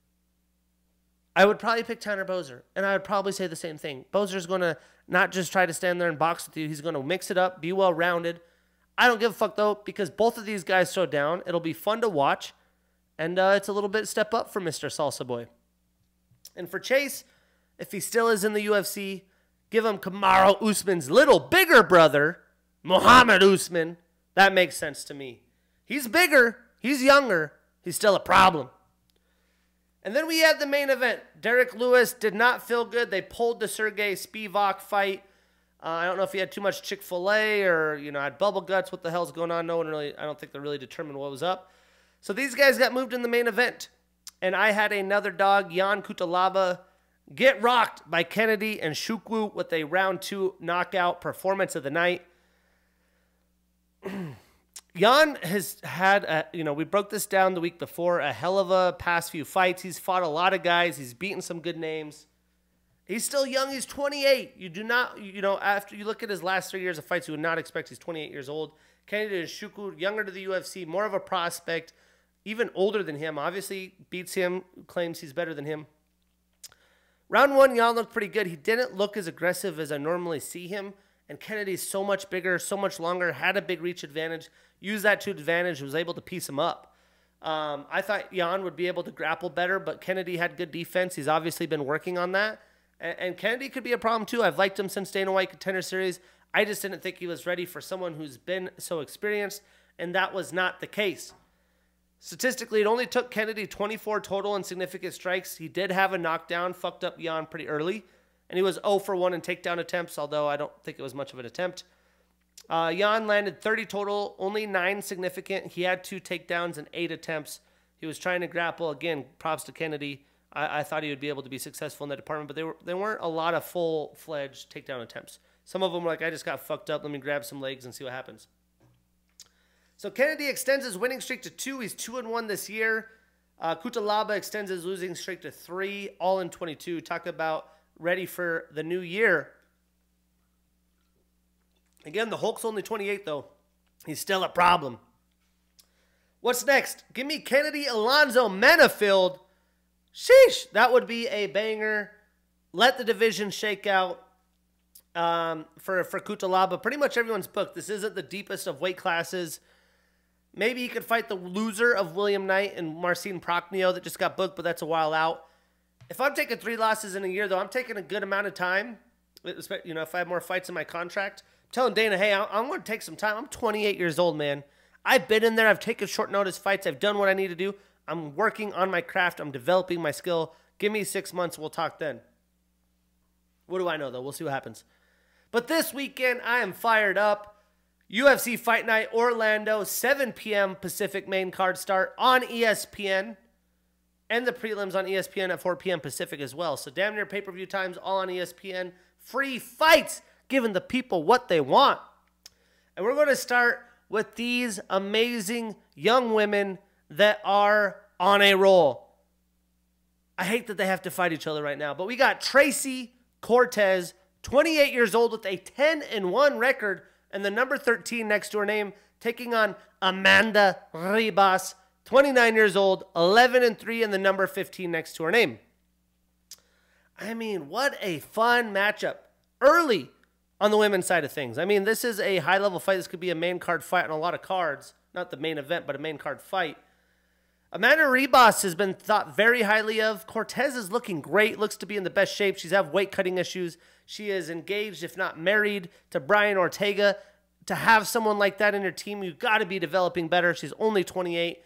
I would probably pick Tanner Boser, and I would probably say the same thing. Boser's going to not just try to stand there and box with you. He's going to mix it up, be well-rounded. I don't give a fuck, though, because both of these guys throw down. It'll be fun to watch, and it's a little bit step up for Mr. Salsa Boy. And for Chase, if he still is in the UFC, give him Kamaru Usman's little bigger brother, Muhammad Usman. That makes sense to me. He's bigger. He's younger. He's still a problem. And then we had the main event. Derek Lewis did not feel good. They pulled the Sergey Spivak fight. I don't know if he had too much Chick-fil-A or, had bubble guts. What the hell's going on? No one really, I don't think they really determined what was up. So these guys got moved in the main event. And I had another dog, Jan Cutelaba, get rocked by Kennedy and Nzechukwu with a round 2 knockout performance of the night. Jan has had, we broke this down the week before, a hell of a past few fights. He's fought a lot of guys. He's beaten some good names. He's still young. He's 28. You do not, after you look at his last 3 years of fights, you would not expect he's 28 years old. Kennedy Nzechukwu, younger to the UFC, more of a prospect, even older than him. Obviously beats him, claims he's better than him. Round 1, Jan looked pretty good. He didn't look as aggressive as I normally see him. And Kennedy's so much bigger, so much longer, had a big reach advantage, used that to advantage, was able to piece him up. I thought Jan would be able to grapple better, but Kennedy had good defense. He's obviously been working on that. And Kennedy could be a problem too. I've liked him since Dana White Contender Series. I just didn't think he was ready for someone who's been so experienced, and that was not the case. Statistically, it only took Kennedy 24 total and significant strikes. He did have a knockdown, fucked up Jan pretty early, and he was 0 for 1 in takedown attempts, although I don't think it was much of an attempt. Jan landed 30 total, only 9 significant. He had 2 takedowns and 8 attempts. He was trying to grapple. Again, props to Kennedy. I thought he would be able to be successful in that department, but there weren't a lot of full-fledged takedown attempts. Some of them were like, I just got fucked up. Let me grab some legs and see what happens. So Kennedy extends his winning streak to 2. He's 2-1 this year. Cutelaba extends his losing streak to 3, all in 22. Talk about ready for the new year. Again, the Hulk's only 28, though. He's still a problem. What's next? Give me Kennedy Alonzo Menifield. Sheesh, that would be a banger. let the division shake out for Cutelaba. Pretty much everyone's booked. This isn't the deepest of weight classes. Maybe he could fight the loser of William Knight and Marcin Prachnio that just got booked, but that's a while out. If I'm taking 3 losses in a year, though, I'm taking a good amount of time. You know, if I have more fights in my contract, I'm telling Dana, hey, I'm going to take some time. I'm 28 years old, man. I've been in there. I've taken short notice fights. I've done what I need to do. I'm working on my craft. I'm developing my skill. Give me 6 months. We'll talk then. What do I know, though? We'll see what happens. But this weekend, I am fired up. UFC Fight Night Orlando, 7 p.m. Pacific main card start on ESPN. And the prelims on ESPN at 4 p.m. Pacific as well. So damn near pay-per-view times all on ESPN. Free fights, giving the people what they want. And we're going to start with these amazing young women that are on a roll. I hate that they have to fight each other right now. But we got Tracy Cortez, 28 years old with a 10-1 record and the number 13 next to her name, taking on Amanda Ribas, 29 years old, 11-3, and the number 15 next to her name. I mean, what a fun matchup. Early on the women's side of things. I mean, this is a high-level fight. This could be a main card fight on a lot of cards. Not the main event, but a main card fight. Amanda Ribas has been thought very highly of. Cortez is looking great, looks to be in the best shape. She's had weight-cutting issues. She is engaged, if not married, to Brian Ortega. To have someone like that in your team, you've got to be developing better. She's only 28.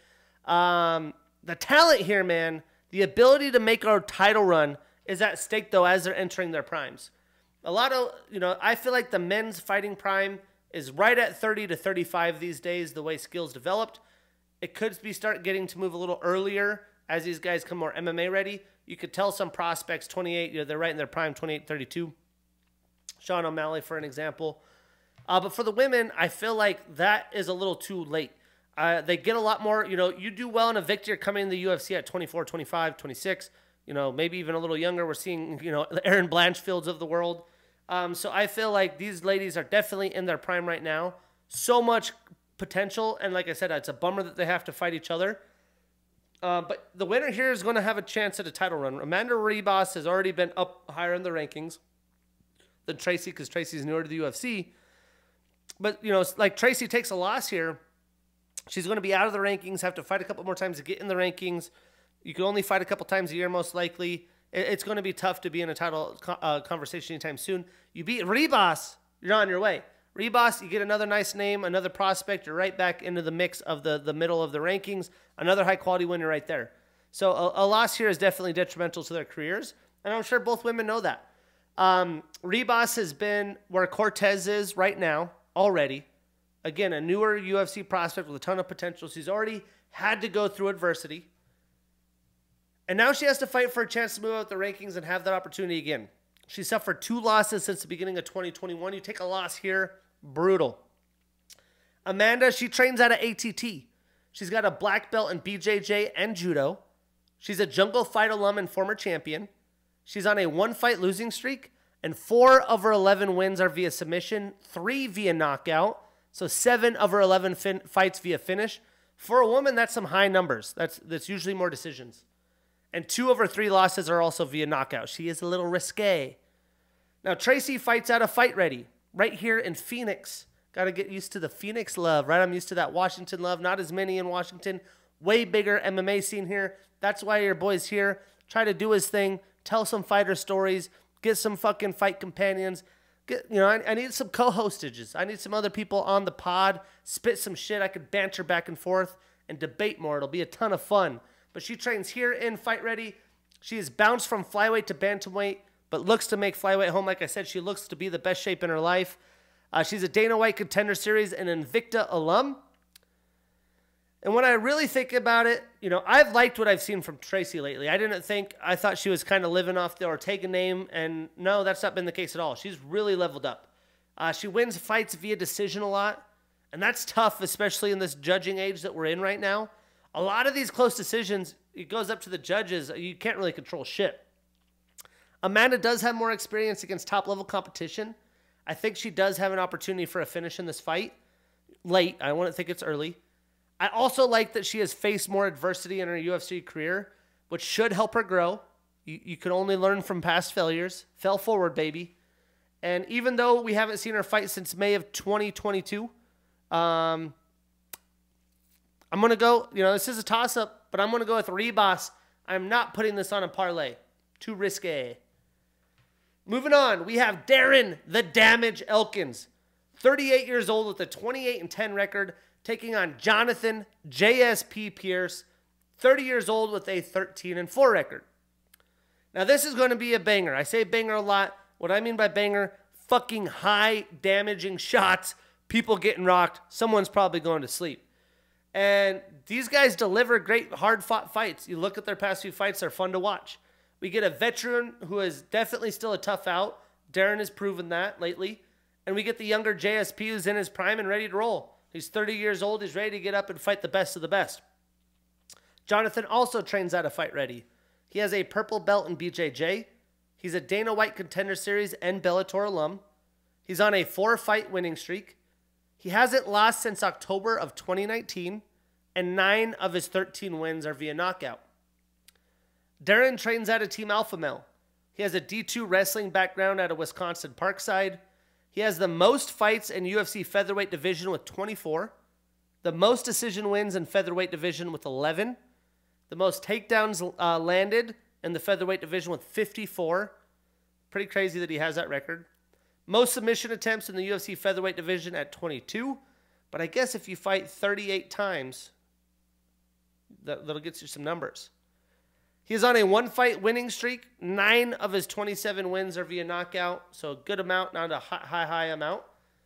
The talent here, man, the ability to make our title run is at stake, though, as they're entering their primes. A lot of, I feel like the men's fighting prime is right at 30 to 35 these days, the way skills developed. It could be start getting to move a little earlier as these guys come more MMA ready. You could tell some prospects, 28, they're right in their prime, 28, 32. Sean O'Malley, for an example. But for the women, I feel like that is a little too late. They get a lot more, you do well in a victory coming in the UFC at 24, 25, 26, maybe even a little younger. We're seeing, the Aaron Blanchfields of the world. So I feel like these ladies are definitely in their prime right now. So much potential. And like I said, it's a bummer that they have to fight each other. But the winner here is going to have a chance at a title run. Amanda Ribas has already been up higher in the rankings than Tracy because Tracy's newer to the UFC. But, like Tracy takes a loss here. She's going to be out of the rankings, have to fight a couple more times to get in the rankings. You can only fight a couple times a year, most likely. It's going to be tough to be in a title conversation anytime soon. You beat Ribas, you're on your way. Ribas, you get another nice name, another prospect. You're right back into the mix of the middle of the rankings. Another high-quality winner right there. So a loss here is definitely detrimental to their careers, and I'm sure both women know that. Ribas has been where Cortez is right now already. Again, a newer UFC prospect with a ton of potential. She's already had to go through adversity. And now she has to fight for a chance to move out the rankings and have that opportunity again. She suffered 2 losses since the beginning of 2021. You take a loss here, brutal. Amanda, she trains out of ATT. She's got a black belt in BJJ and judo. She's a Jungle Fight alum and former champion. She's on a 1-fight losing streak, and 4 of her 11 wins are via submission, 3 via knockout. So 7 of her 11 fights via finish. For a woman, that's some high numbers. That's usually more decisions. And 2 of her 3 losses are also via knockout. She is a little risque. Now, Tracy fights out of Fight Ready right here in Phoenix. Got to get used to the Phoenix love, right? I'm used to that Washington love. Not as many in Washington. Way bigger MMA scene here. That's why your boy's here. Try to do his thing. Tell some fighter stories. Get some fucking fight companions. I need some co-hostages. I need some other people on the pod. Spit some shit. I could banter back and forth and debate more. It'll be a ton of fun. But she trains here in Fight Ready. She has bounced from flyweight to bantamweight, but looks to make flyweight home. Like I said, she looks to be the best shape in her life. She's a Dana White Contender Series and Invicta alum. And when I really think about it, I've liked what I've seen from Tracy lately. I thought she was kind of living off the Ortega name, and no, that's not been the case at all. She's really leveled up. She wins fights via decision a lot, and that's tough, especially in this judging age that we're in right now. A lot of these close decisions, it goes up to the judges. You can't really control shit. Amanda does have more experience against top-level competition. I think she does have an opportunity for a finish in this fight. Late. I wouldn't think it's early. I also like that she has faced more adversity in her UFC career, which should help her grow. You can only learn from past failures. Fell forward, baby. And even though we haven't seen her fight since May of 2022, I'm going to go, this is a toss-up, but I'm going to go with Ribas. I'm not putting this on a parlay. Too risque. Moving on, we have Darren the Damage Elkins, 38 years old with a 28-10 record, taking on Jonathan JSP Pierce, 30 years old with a 13-4 record. Now, this is going to be a banger. I say banger a lot. What I mean by banger, fucking high damaging shots, people getting rocked, someone's probably going to sleep. And these guys deliver great hard-fought fights. You look at their past few fights, they're fun to watch. We get a veteran who is definitely still a tough out. Darren has proven that lately. And we get the younger JSP who's in his prime and ready to roll. He's 30 years old. He's ready to get up and fight the best of the best. Jonathan also trains out of Fight Ready. He has a purple belt in BJJ. He's a Dana White Contender Series and Bellator alum. He's on a 4-fight winning streak. He hasn't lost since October of 2019, and 9 of his 13 wins are via knockout. Darren trains out of Team Alpha Male. He has a D2 wrestling background out of Wisconsin Parkside. He has the most fights in UFC featherweight division with 24, the most decision wins in featherweight division with 11, the most takedowns landed in the featherweight division with 54. Pretty crazy that he has that record. Most submission attempts in the UFC featherweight division at 22. But I guess if you fight 38 times, that'll get you some numbers. He is on a 1-fight winning streak. 9 of his 27 wins are via knockout. So a good amount, not a high amount.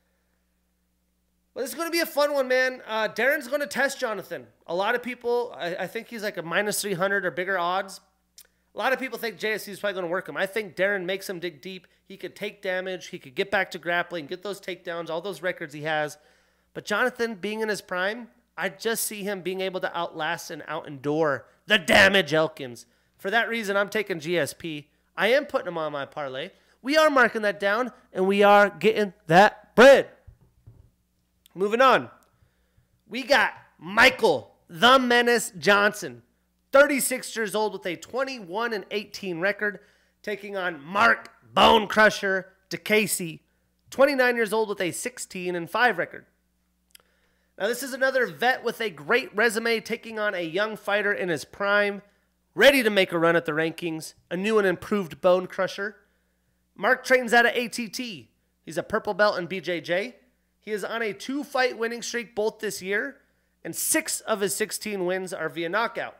But this is going to be a fun one, man. Darren's going to test Jonathan. A lot of people, I think he's like a minus 300 or bigger odds. A lot of people think JSC is probably going to work him. I think Darren makes him dig deep. He could take damage. He could get back to grappling, get those takedowns, all those records he has. But Jonathan, being in his prime, I just see him being able to outlast and out-endure the Damage Elkins. For that reason, I'm taking GSP. I am putting him on my parlay. We are marking that down, and we are getting that bread. Moving on. We got Michael the Menace Johnson, 36 years old with a 21-18 record, taking on Mark Bone Crusher DeCasey, 29 years old with a 16-5 record. Now, this is another vet with a great resume, taking on a young fighter in his prime, ready to make a run at the rankings, a new and improved Bone Crusher. Mark trains out of ATT. He's a purple belt in BJJ. He is on a 2-fight winning streak both this year, and 6 of his 16 wins are via knockout.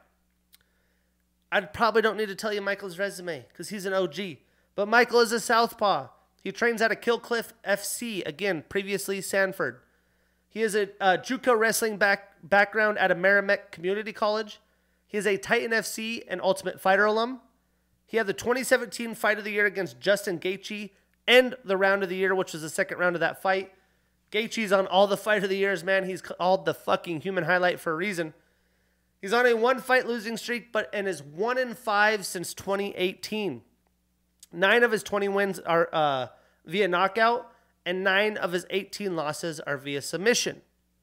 I probably don't need to tell you Michael's resume because he's an OG. But Michael is a southpaw. He trains out of Killcliff FC, again, previously Sanford. He has a JUCO wrestling background at a Merrimack Community College. He is a Titan FC and Ultimate Fighter alum. He had the 2017 Fight of the Year against Justin Gaethje and the Round of the Year, which was the second round of that fight. Gaethje's on all the Fight of the Years, man. He's called the fucking human highlight for a reason. He's on a 1-fight losing streak, but and is 1-5 since 2018. 9 of his 20 wins are via knockout, and 9 of his 18 losses are via submission.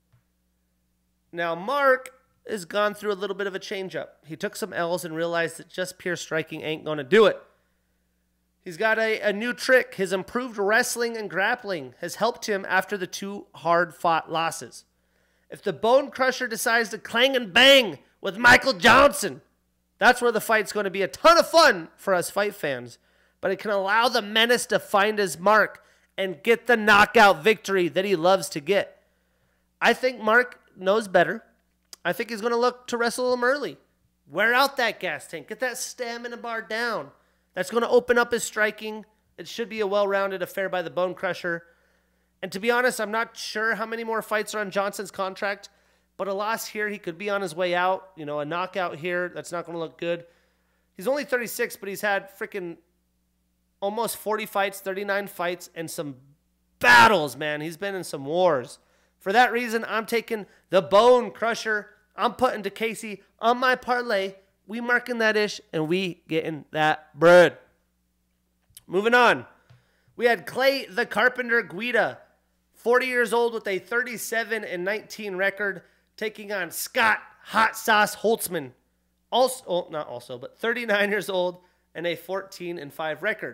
Now, Mark has gone through a little bit of a changeup. He took some L's and realized that just pure striking ain't going to do it. He's got a new trick. His improved wrestling and grappling has helped him after the 2 hard-fought losses. If the Bone Crusher decides to clang and bang with Michael Johnson, that's where the fight's going to be a ton of fun for us fight fans. But it can allow the Menace to find his mark and get the knockout victory that he loves to get. I think Mark knows better. I think he's going to look to wrestle him early. Wear out that gas tank. Get that stamina bar down. That's going to open up his striking. It should be a well-rounded affair by the Bone Crusher. And to be honest, I'm not sure how many more fights are on Johnson's contract, but a loss here, he could be on his way out. You know, a knockout here, that's not going to look good. He's only 36, but he's had freaking almost 40 fights, 39 fights, and some battles, man. He's been in some wars. For that reason, I'm taking the Bone Crusher. I'm putting DeCasey on my parlay. We marking that ish, and we getting that bread. Moving on. We had Clay the Carpenter Guida, 40 years old with a 37-19 record, taking on Scott Hot Sauce Holtzman. But 39 years old and a 14-5 record.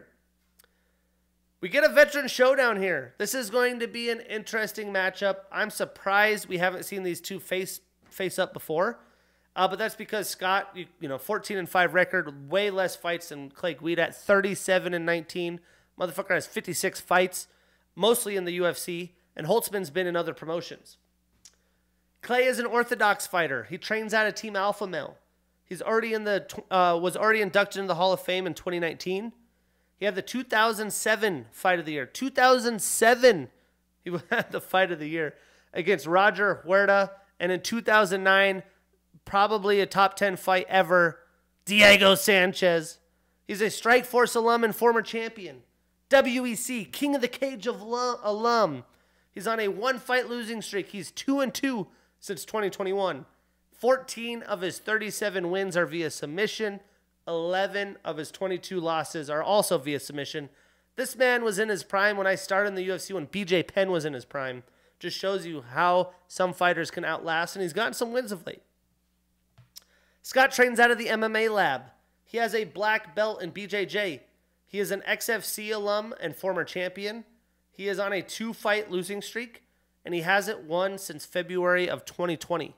We get a veteran showdown here. This is going to be an interesting matchup. I'm surprised we haven't seen these two face up before. But that's because Scott, 14-5 record, way less fights than Clay Guida at 37-19. Motherfucker has 56 fights, mostly in the UFC, and Holtzman's been in other promotions. Clay is an orthodox fighter. He trains out of Team Alpha Male. He's already was already inducted into the Hall of Fame in 2019. He had the 2007 Fight of the Year. 2007, he had the Fight of the Year against Roger Huerta, and in 2009, probably a top 10 fight ever, Diego Sanchez. He's a Strikeforce alum and former champion. WEC, King of the Cage alum. He's on a one-fight losing streak. He's 2-2 since 2021. 14 of his 37 wins are via submission. 11 of his 22 losses are also via submission. This man was in his prime when I started in the UFC, when BJ Penn was in his prime. Just shows you how some fighters can outlast, and he's gotten some wins of late. Scott trains out of the MMA lab. He has a black belt in BJJ. He is an XFC alum and former champion. He is on a 2-fight losing streak, and he hasn't won since February of 2020.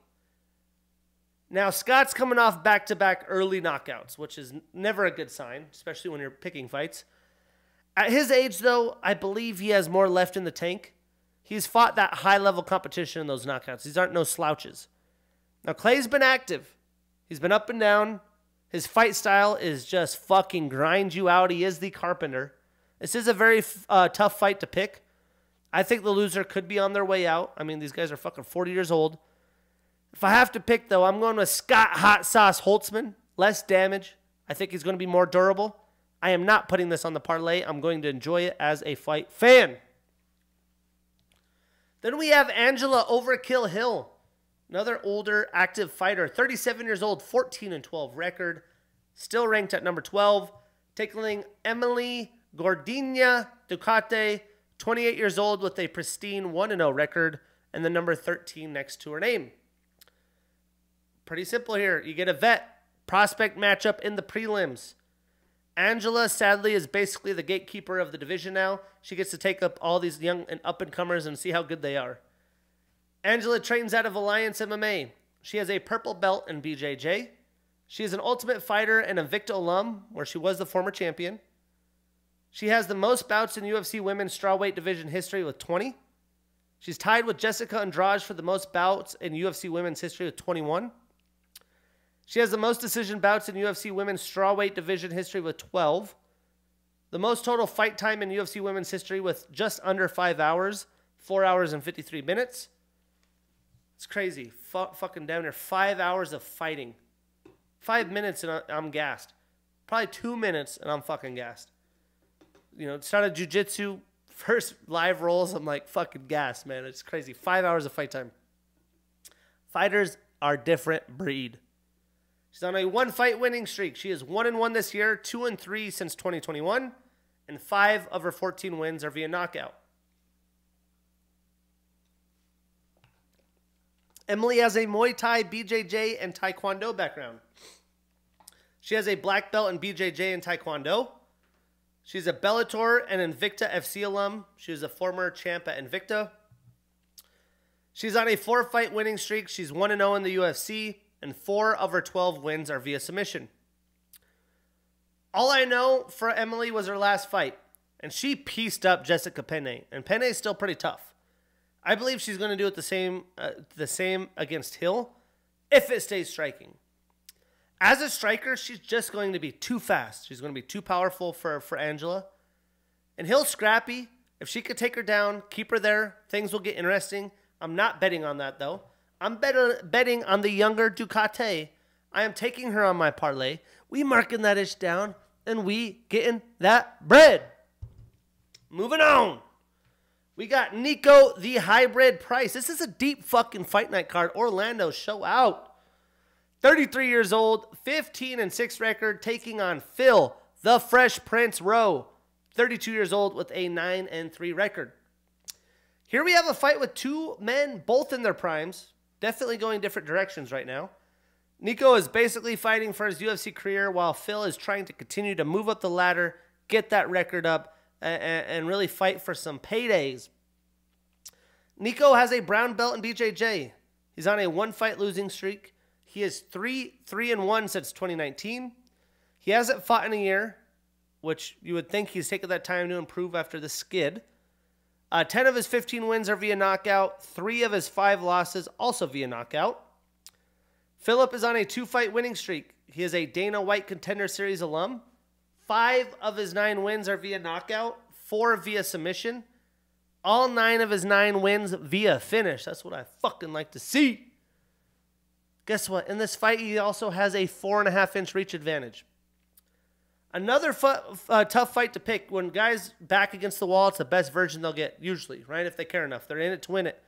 Now, Scott's coming off back-to-back early knockouts, which is never a good sign, especially when you're picking fights. At his age, though, I believe he has more left in the tank. He's fought that high-level competition in those knockouts. These aren't no slouches. Now, Clay's been active. He's been up and down. His fight style is just fucking grind you out. He is the Carpenter. This is a very tough fight to pick. I think the loser could be on their way out. I mean, these guys are fucking 40 years old. If I have to pick, though, I'm going with Scott Hot Sauce Holtzman. Less damage. I think he's going to be more durable. I am not putting this on the parlay. I'm going to enjoy it as a fight fan. Then we have Angela Overkill Hill. Another older, active fighter. 37 years old, 14-12 record. Still ranked at number 12. Tackling Emily Gordina Ducati. 28 years old with a pristine 1-0 record. And the number 13 next to her name. Pretty simple here. You get a vet prospect matchup in the prelims. Angela, sadly, is basically the gatekeeper of the division now. She gets to take up all these young and up-and-comers and see how good they are. Angela trains out of Alliance MMA. She has a purple belt in BJJ. She is an Ultimate Fighter and Invicta alum, where she was the former champion. She has the most bouts in UFC women's strawweight division history with 20. She's tied with Jessica Andrade for the most bouts in UFC women's history with 21. She has the most decision bouts in UFC women's strawweight division history with 12. The most total fight time in UFC women's history with just under 5 hours, 4 hours and 53 minutes. It's crazy. Fucking down there. 5 hours of fighting. 5 minutes and I'm gassed. Probably 2 minutes and I'm fucking gassed. Started jiu-jitsu, first live rolls, I'm like fucking gassed, man. It's crazy. 5 hours of fight time. Fighters are different breed. She's on a 1-fight winning streak. She is 1-1 this year, 2-3 since 2021, and 5 of her 14 wins are via knockout. Emily has a Muay Thai, BJJ, and Taekwondo background. She has a black belt in BJJ and Taekwondo. She's a Bellator and Invicta FC alum. She was a former champ at Invicta. She's on a 4-fight winning streak. She's 1-0 in the UFC. And 4 of her 12 wins are via submission. All I know for Emily was her last fight. And she pieced up Jessica Penne. And Penne is still pretty tough. I believe she's going to do it the same against Hill. If it stays striking. As a striker, she's just going to be too fast. She's going to be too powerful for Angela. And Hill's scrappy. If she could take her down, keep her there, things will get interesting. I'm not betting on that, though. I'm betting on the younger Ducati. I am taking her on my parlay. We marking that ish down, and we getting that bread. Moving on. We got Nico the Hybrid Price. This is a deep fucking fight night card. Orlando, show out. 33 years old, 15-6 record, taking on Phil, the Fresh Prince Rowe. 32 years old with a 9-3 record. Here we have a fight with two men, both in their primes. Definitely going different directions right now. Nico is basically fighting for his UFC career while Phil is trying to continue to move up the ladder, get that record up, and really fight for some paydays. Nico has a brown belt in BJJ. He's on a 1-fight losing streak. He is 3-1 since 2019. He hasn't fought in a year, which you would think he's taken that time to improve after the skid. 10 of his 15 wins are via knockout. 3 of his 5 losses also via knockout. Philip is on a 2-fight winning streak. He is a Dana White Contender Series alum. 5 of his 9 wins are via knockout. 4 via submission. All 9 of his 9 wins via finish. That's what I fucking like to see. Guess what? In this fight, he also has a 4.5-inch reach advantage. Another tough fight to pick. When guys back against the wall, it's the best version they'll get, usually, right? If they care enough. They're in it to win it.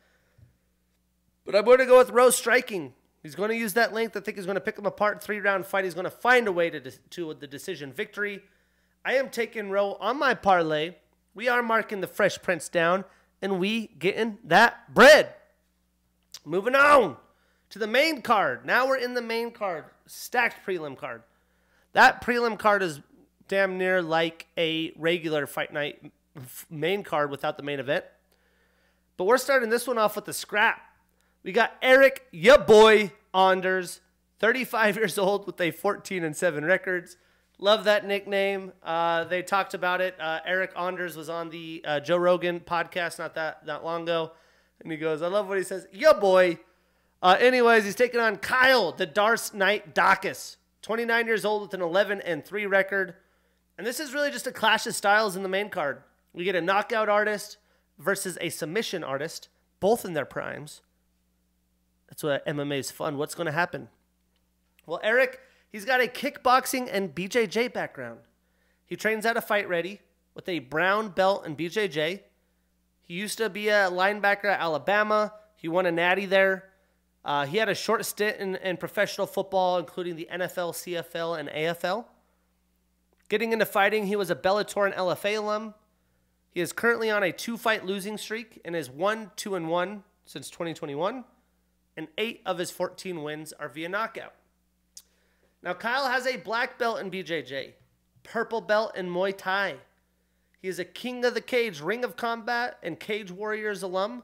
But I'm going to go with Rose striking. He's going to use that length. I think he's going to pick him apart. 3-round fight. He's going to find a way to the decision victory. I am taking Roe on my parlay. We are marking the Fresh Prince down, and we getting that bread. Moving on to the main card. Now we're in the main card. Stacked prelim card. That prelim card is damn near like a regular fight night main card without the main event. But we're starting this one off with the scrap. We got Eric, ya boy, Anders, 35 years old with a 14-7 records. Love that nickname. They talked about it. Eric Anders was on the Joe Rogan podcast not long ago. And he goes, I love what he says, ya boy. Anyways, he's taking on Kyle, the Darce Knight Dacus. 29 years old with an 11-3 record. And this is really just a clash of styles in the main card. We get a knockout artist versus a submission artist, both in their primes. That's what MMA is fun. What's going to happen? Well, Eric, he's got a kickboxing and BJJ background. He trains out of Fight Ready with a brown belt in BJJ. He used to be a linebacker at Alabama. He won a natty there. He had a short stint in professional football, including the NFL, CFL, and AFL. Getting into fighting, he was a Bellator and LFA alum. He is currently on a 2-fight losing streak and is 1-2-1 since 2021. And 8 of his 14 wins are via knockout. Now, Kyle has a black belt in BJJ, purple belt in Muay Thai. He is a King of the Cage, Ring of Combat, and Cage Warriors alum.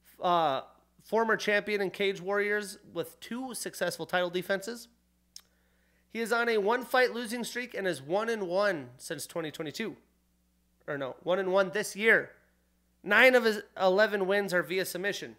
Former champion in Cage Warriors with 2 successful title defenses. He is on a 1-fight losing streak and is 1-1 since 2022. Or no, 1-1 this year. 9 of his 11 wins are via submission.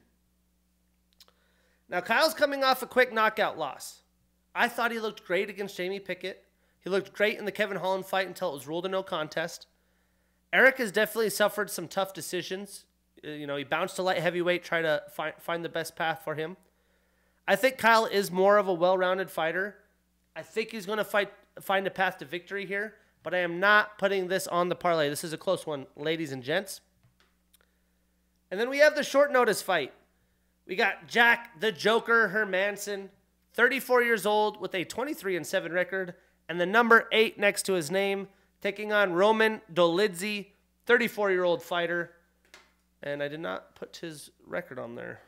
Now, Kyle's coming off a quick knockout loss. I thought he looked great against Jamie Pickett. He looked great in the Kevin Holland fight until it was ruled a no contest. Eric has definitely suffered some tough decisions. He bounced to light heavyweight, try to find the best path for him. I think Kyle is more of a well-rounded fighter. I think he's going to find a path to victory here, but I am not putting this on the parlay. This is a close one, ladies and gents. And then we have the short notice fight. We got Jack the Joker Hermanson, 34 years old with a 23-7 record, and the number 8 next to his name, taking on Roman Dolidze, 34-year-old fighter. And I did not put his record on there.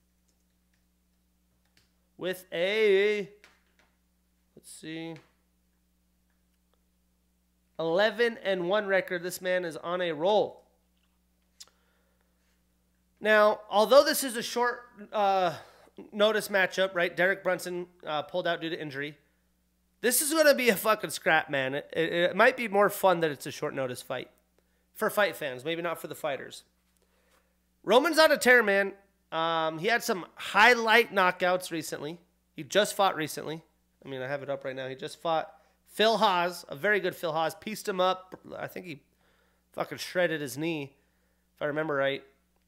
With a, let's see, 11-1 record. This man is on a roll. Now, although this is a short notice matchup, right? Derek Brunson pulled out due to injury. This is going to be a fucking scrap, man. It might be more fun that it's a short notice fight. For fight fans, maybe not for the fighters. Roman's on a tear, man. He had some highlight knockouts recently. He just fought recently. I mean, I have it up right now. He just fought Phil Haas, a very good Phil Haas. Pieced him up. I think he fucking shredded his knee, if I remember right.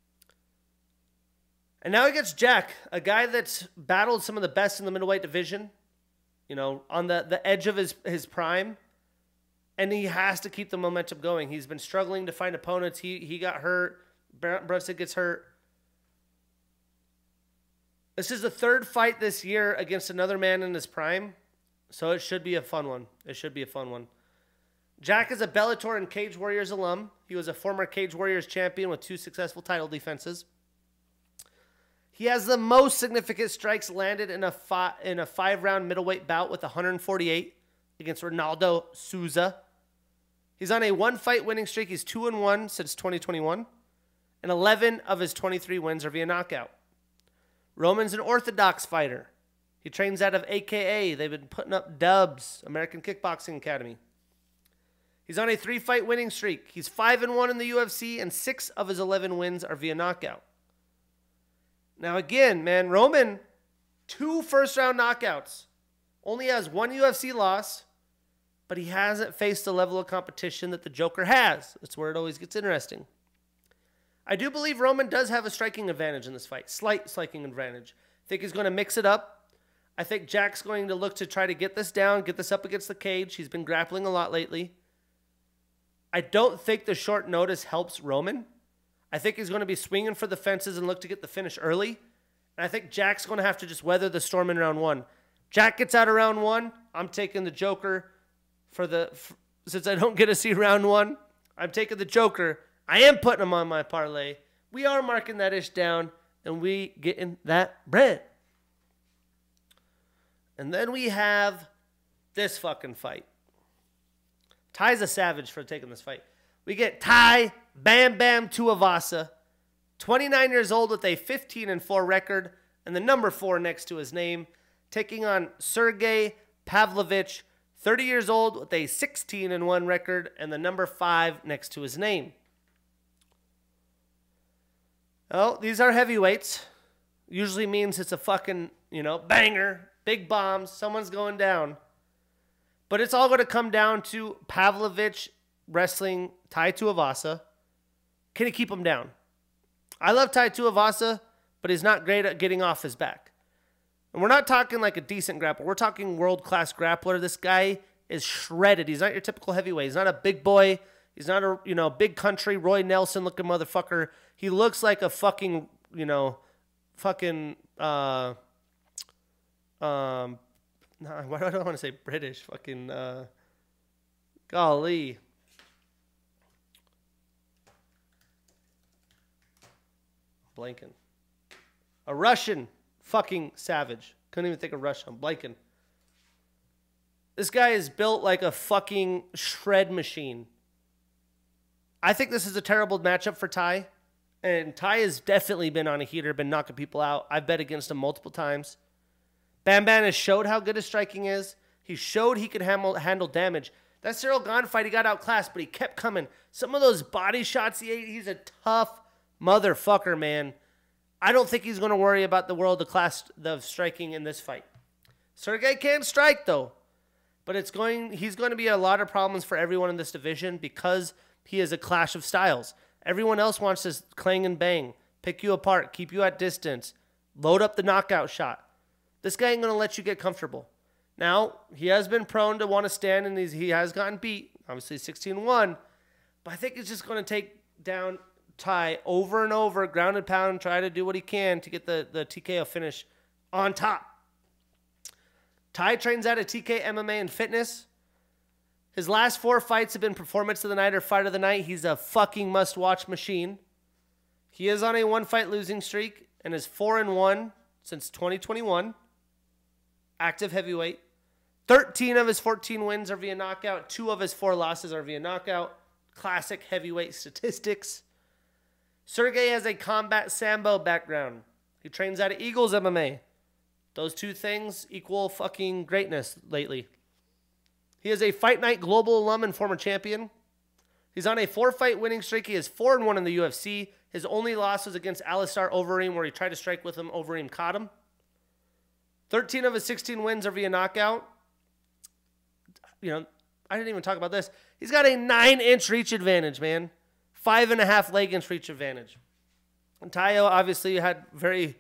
And now he gets Jack, a guy that's battled some of the best in the middleweight division, on the edge of his prime. And he has to keep the momentum going. He's been struggling to find opponents. He got hurt. Brunson gets hurt. This is the 3rd fight this year against another man in his prime. So it should be a fun one. Jack is a Bellator and Cage Warriors alum. He was a former Cage Warriors champion with 2 successful title defenses. He has the most significant strikes landed in a 5-round middleweight bout with 148 against Ronaldo Souza. He's on a 1-fight winning streak. He's 2-1 since 2021. And 11 of his 23 wins are via knockout. Roman's an orthodox fighter. He trains out of AKA. They've been putting up dubs, American Kickboxing Academy. He's on a 3-fight winning streak. He's 5-1 in the UFC, and 6 of his 11 wins are via knockout. Now again, man, Roman, 2 first-round knockouts. Only has 1 UFC loss, but he hasn't faced the level of competition that the Joker has. That's where it always gets interesting. I do believe Roman does have a striking advantage in this fight. Slight striking advantage. I think he's going to mix it up. I think Jack's going to look to try to get this down, get this up against the cage. He's been grappling a lot lately. I don't think the short notice helps Roman. I think he's going to be swinging for the fences and look to get the finish early. And I think Jack's going to have to just weather the storm in round 1. Jack gets out of round 1. I'm taking the Joker since I don't get to see round 1. I'm taking the Joker. I am putting him on my parlay. We are marking that ish down, and we getting that bread. And then we have this fucking fight. Ty's a savage for taking this fight. We get Tai Bam Bam Tuivasa, 29 years old with a 15-4 record, and the number 4 next to his name, taking on Sergey Pavlovich, 30 years old with a 16-1 record, and the number 5 next to his name. Oh, these are heavyweights. Usually means it's a fucking, banger, big bombs, someone's going down. But it's all going to come down to Pavlovich wrestling Tai Tuivasa. Can he keep him down? I love Tai Tuivasa, but he's not great at getting off his back. And we're not talking like a decent grappler. We're talking world-class grappler. This guy is shredded. He's not your typical heavyweight. He's not a big boy. He's not a, big country Roy Nelson looking motherfucker. He looks like a fucking, why do I want to say British? Fucking, golly. Blanking. A Russian fucking savage. Couldn't even think of Russian. I'm blanking. This guy is built like a fucking shred machine. I think this is a terrible matchup for Tai. And Tai has definitely been on a heater, been knocking people out. I've bet against him multiple times. Bam Bam has showed how good his striking is. He showed he could handle damage. That Cyril Gane fight, he got outclassed, but he kept coming. Some of those body shots he ate, he's a tough motherfucker, man. I don't think he's going to worry about the world of class of striking in this fight. Sergey can strike, though. But he's going to be a lot of problems for everyone in this division because he is a clash of styles. Everyone else wants to clang and bang, pick you apart, keep you at distance, load up the knockout shot. This guy ain't going to let you get comfortable. Now, he has been prone to want to stand, and he has gotten beat. Obviously, 16-1. But I think he's just going to take down Tai over and over, ground and pound, try to do what he can to get the TKO finish on top. Tai trains out of TK MMA and fitness. His last 4 fights have been Performance of the Night or Fight of the Night. He's a fucking must-watch machine. He is on a 1-fight losing streak and is 4-1 since 2021. Active heavyweight. 13 of his 14 wins are via knockout. 2 of his 4 losses are via knockout. Classic heavyweight statistics. Sergey has a combat sambo background. He trains out of Eagles MMA. Those 2 things equal fucking greatness lately. He is a Fight Night Global alum and former champion. He's on a 4-fight winning streak. He is 4-1 in the UFC. His only loss was against Alistair Overeem, where he tried to strike with him. Overeem caught him. 13 of his 16 wins are via knockout. I didn't even talk about this. He's got a 9-inch reach advantage, man. 5.5 leg inch reach advantage. And Tayo obviously had very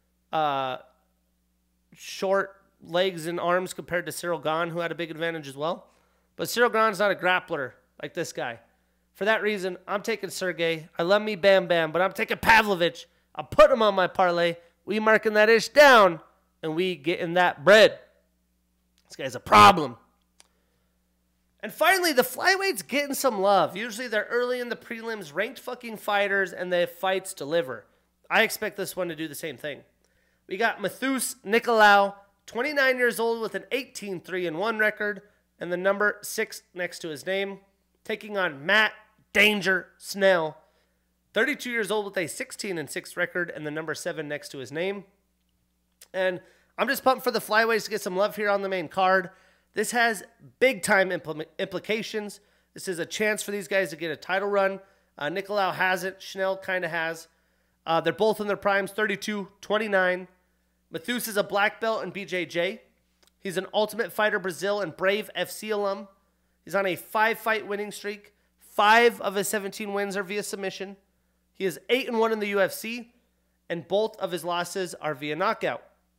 short legs and arms compared to Cyril Gane, who had a big advantage as well. But Cyril Gane's not a grappler like this guy. For that reason, I'm taking Sergey. I love me Bam Bam, but I'm taking Pavlovich. I'll put him on my parlay. We marking that ish down, and we getting that bread. This guy's a problem. And finally, the flyweight's getting some love. Usually they're early in the prelims, ranked fucking fighters, and the fights deliver. I expect this one to do the same thing. We got Matheus Nicolau, 29 years old with an 18-3-1 record and the number 6 next to his name, taking on Matt Danger Snell, 32 years old with a 16-6 record and the number 7 next to his name. And I'm just pumped for the flyweights to get some love here on the main card. This has big-time implications. This is a chance for these guys to get a title run. Nicolau hasn't. Schnell kind of has. They're both in their primes, 32, 29. Matheus is a black belt in BJJ. He's an Ultimate Fighter Brazil and Brave FC alum. He's on a 5-fight winning streak. 5 of his 17 wins are via submission. He is 8-1 in the UFC, and both of his losses are via knockout.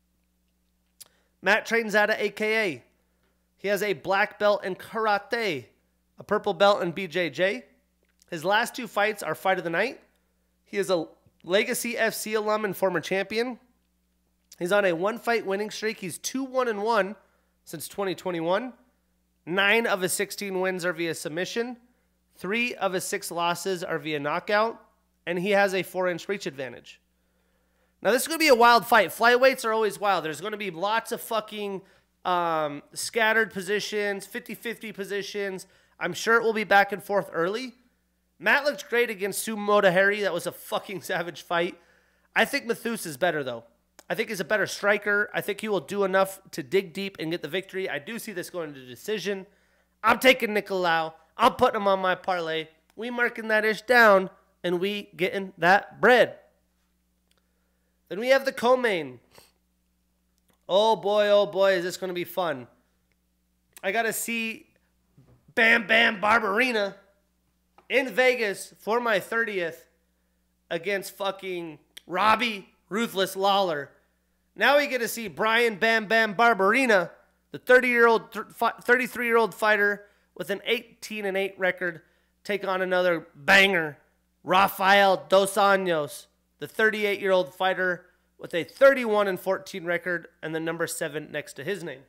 Matt trains out of AKA. He has a black belt in karate, a purple belt in BJJ. His last 2 fights are Fight of the Night. He is a Legacy FC alum and former champion. He's on a 1-fight winning streak. He's 2-1-1 since 2021. 9 of his 16 wins are via submission. 3 of his 6 losses are via knockout. And he has a 4-inch reach advantage. Now, this is going to be a wild fight. Flyweights are always wild. There's going to be lots of fucking scattered positions, 50-50 positions. I'm sure it will be back and forth early. Matt looked great against Sue Motahari. That was a fucking savage fight. I think Matheus is better, though. I think he's a better striker. I think he will do enough to dig deep and get the victory. I do see this going to decision. I'm taking Nicolau. I'm putting him on my parlay. We marking that ish down, and we getting that bread. Then we have the co-main. Oh boy, is this going to be fun. I got to see Bam Bam Barberena in Vegas for my 30th against fucking Robbie Ruthless Lawler. Now we get to see Brian Bam Bam Barberena, the 33-year-old fighter with an 18-8 record, take on another banger, Rafael Dos Anjos, the 38-year-old fighter with a 31-14 record and the number 7 next to his name.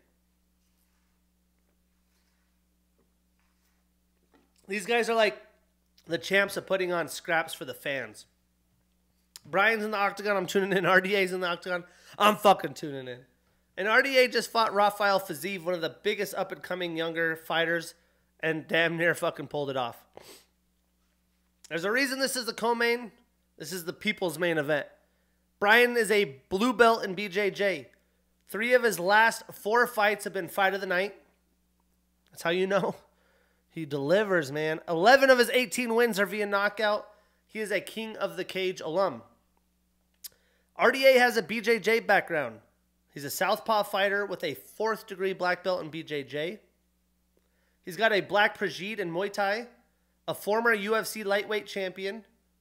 These guys are like the champs of putting on scraps for the fans. Brian's in the octagon, I'm tuning in. RDA's in the octagon, I'm fucking tuning in. And RDA just fought Rafael Fiziev, one of the biggest up-and-coming younger fighters, and damn near fucking pulled it off. There's a reason this is the co-main. This is the people's main event. Brian is a blue belt in BJJ. 3 of his last 4 fights have been Fight of the Night. That's how you know. He delivers, man. 11 of his 18 wins are via knockout. He is a King of the Cage alum. RDA has a BJJ background. He's a southpaw fighter with a 4th degree black belt in BJJ. He's got a black Prajit in Muay Thai, a former UFC lightweight champion.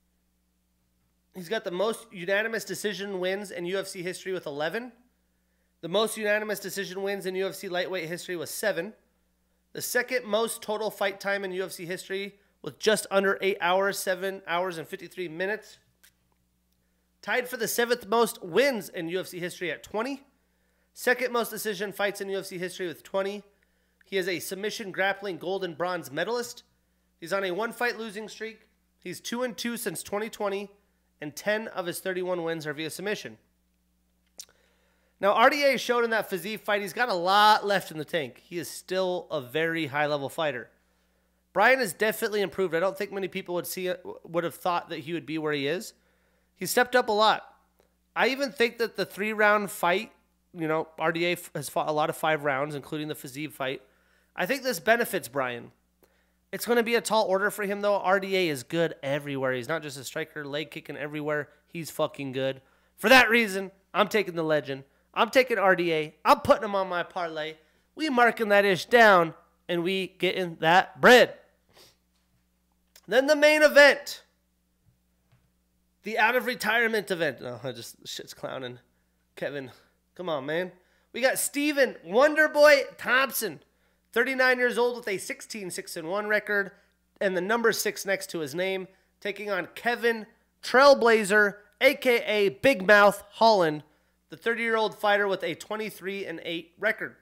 He's got the most unanimous decision wins in UFC history with 11. The most unanimous decision wins in UFC lightweight history was 7. The second most total fight time in UFC history with just under 8 hours, 7 hours and 53 minutes. Tied for the 7th most wins in UFC history at 20. Second most decision fights in UFC history with 20. He is a submission grappling gold and bronze medalist. He's on a 1-fight losing streak. He's 2-2 since 2020, and 10 of his 31 wins are via submission. Now, RDA showed in that Fiziev fight he's got a lot left in the tank. He is still a very high-level fighter. Brian has definitely improved. I don't think many people would have thought that he would be where he is. He stepped up a lot. I even think that the 3-round fight, you know, RDA has fought a lot of 5 rounds, including the Fiziev fight. I think this benefits Brian. It's going to be a tall order for him, though. RDA is good everywhere. He's not just a striker, leg kicking everywhere. He's fucking good. For that reason, I'm taking the legend. I'm taking RDA. I'm putting him on my parlay. We marking that ish down, and we getting that bread. Then the main event. The out-of-retirement event. No, shit's clowning. Kevin, come on, man. We got Stephen Wonderboy Thompson, 39 years old with a 16-6-1 record and the number 6 next to his name, taking on Kevin Trailblazer, a.k.a. Big Mouth Holland, the 30-year-old fighter with a 23-8 record.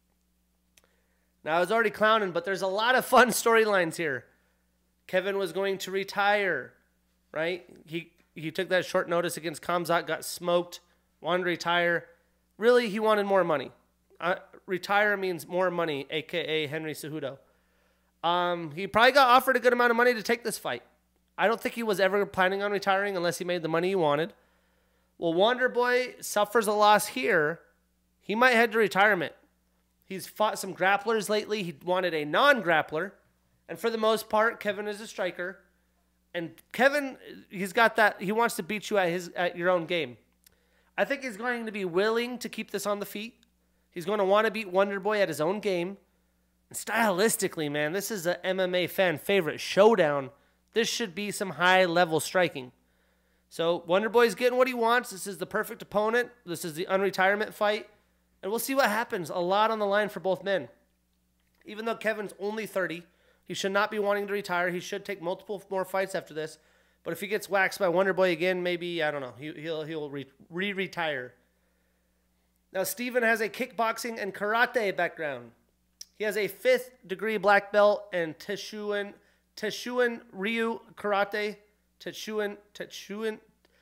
Now, I was already clowning, but there's a lot of fun storylines here. Kevin was going to retire, right? He took that short notice against Khamzat, got smoked, wanted to retire. Really, he wanted more money. Retire means more money, a.k.a. Henry Cejudo. He probably got offered a good amount of money to take this fight. I don't think he was ever planning on retiring unless he made the money he wanted. Well, Wonder Boy suffers a loss here. He might head to retirement. He's fought some grapplers lately. He wanted a non-grappler. And for the most part, Kevin is a striker. And Kevin, he's got that. He wants to beat you at your own game. I think he's going to be willing to keep this on the feet. He's going to want to beat Wonder Boy at his own game. And stylistically, man, this is an MMA fan favorite showdown. This should be some high-level striking. So Wonder Boy's getting what he wants. This is the perfect opponent. This is the unretirement fight. And we'll see what happens. A lot on the line for both men. Even though Kevin's only 30, he should not be wanting to retire. He should take multiple more fights after this. But if he gets waxed by Wonder Boy again, maybe, I don't know, he'll re-retire. Now, Steven has a kickboxing and karate background. He has a 5th degree black belt in Tetshuin Ryu Karate, Tetsushin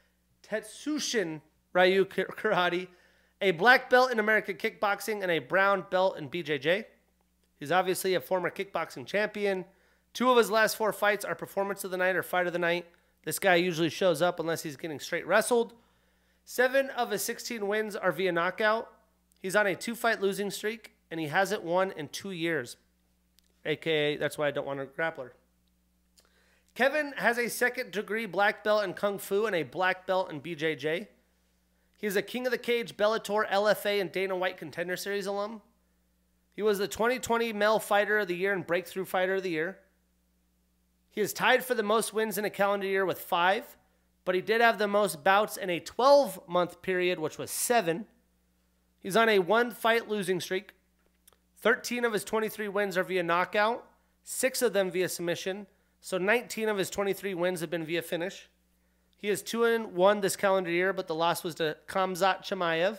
Ryu Karate, a black belt in American kickboxing, and a brown belt in BJJ. He's obviously a former kickboxing champion. 2 of his last 4 fights are performance of the night or fight of the night. This guy usually shows up unless he's getting straight wrestled. 7 of his 16 wins are via knockout. He's on a 2-fight losing streak, and he hasn't won in 2 years. AKA, that's why I don't want a grappler. Kevin has a 2nd degree black belt in Kung Fu and a black belt in BJJ. He's a King of the Cage, Bellator, LFA, and Dana White Contender Series alum. He was the 2020 Male Fighter of the Year and Breakthrough Fighter of the Year. He is tied for the most wins in a calendar year with 5, but he did have the most bouts in a 12-month period, which was 7. He's on a 1-fight losing streak. 13 of his 23 wins are via knockout, 6 of them via submission, so 19 of his 23 wins have been via finish. He is 2-1 this calendar year, but the loss was to Khamzat Chimaev.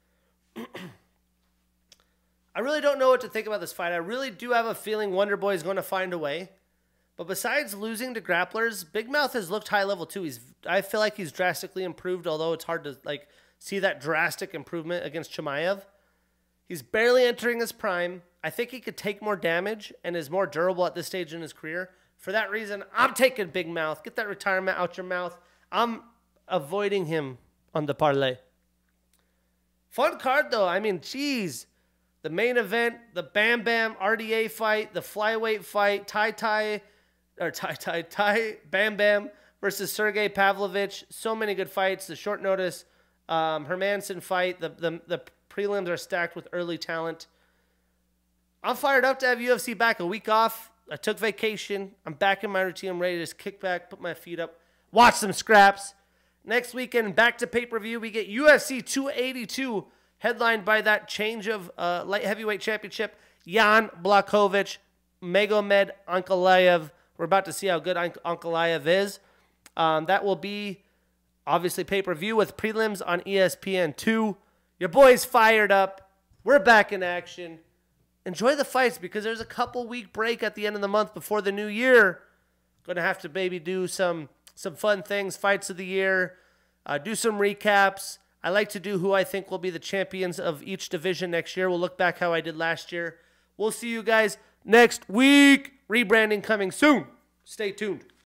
I really don't know what to think about this fight. I really do have a feeling Wonder Boy is going to find a way. But besides losing to grapplers, Big Mouth has looked high level too. I feel like he's drastically improved, although it's hard to see that drastic improvement against Chimaev. He's barely entering his prime. I think he could take more damage and is more durable at this stage in his career. For that reason, I'm taking Big Mouth. Get that retirement out your mouth. I'm avoiding him on the parlay. Fun card though. I mean, geez. The main event, the Bam Bam RDA fight, the flyweight fight, Bam Bam versus Sergey Pavlovich. So many good fights. The short notice Hermanson fight. The prelims are stacked with early talent. I'm fired up to have UFC back. A week off. I took vacation. I'm back in my routine. I'm ready to just kick back, put my feet up, watch some scraps. Next weekend, back to pay-per-view. We get UFC 282, headlined by that change of light heavyweight championship. Jan Blachowicz, Magomed Ankalaev. We're about to see how good Ankalaev is. That will be, obviously, pay-per-view with prelims on ESPN2. Your boy's fired up. We're back in action. Enjoy the fights because there's a couple-week break at the end of the month before the new year. Going to have to maybe do some fun things, fights of the year, do some recaps. I like to do who I think will be the champions of each division next year. We'll look back how I did last year. We'll see you guys next week. Rebranding coming soon. Stay tuned.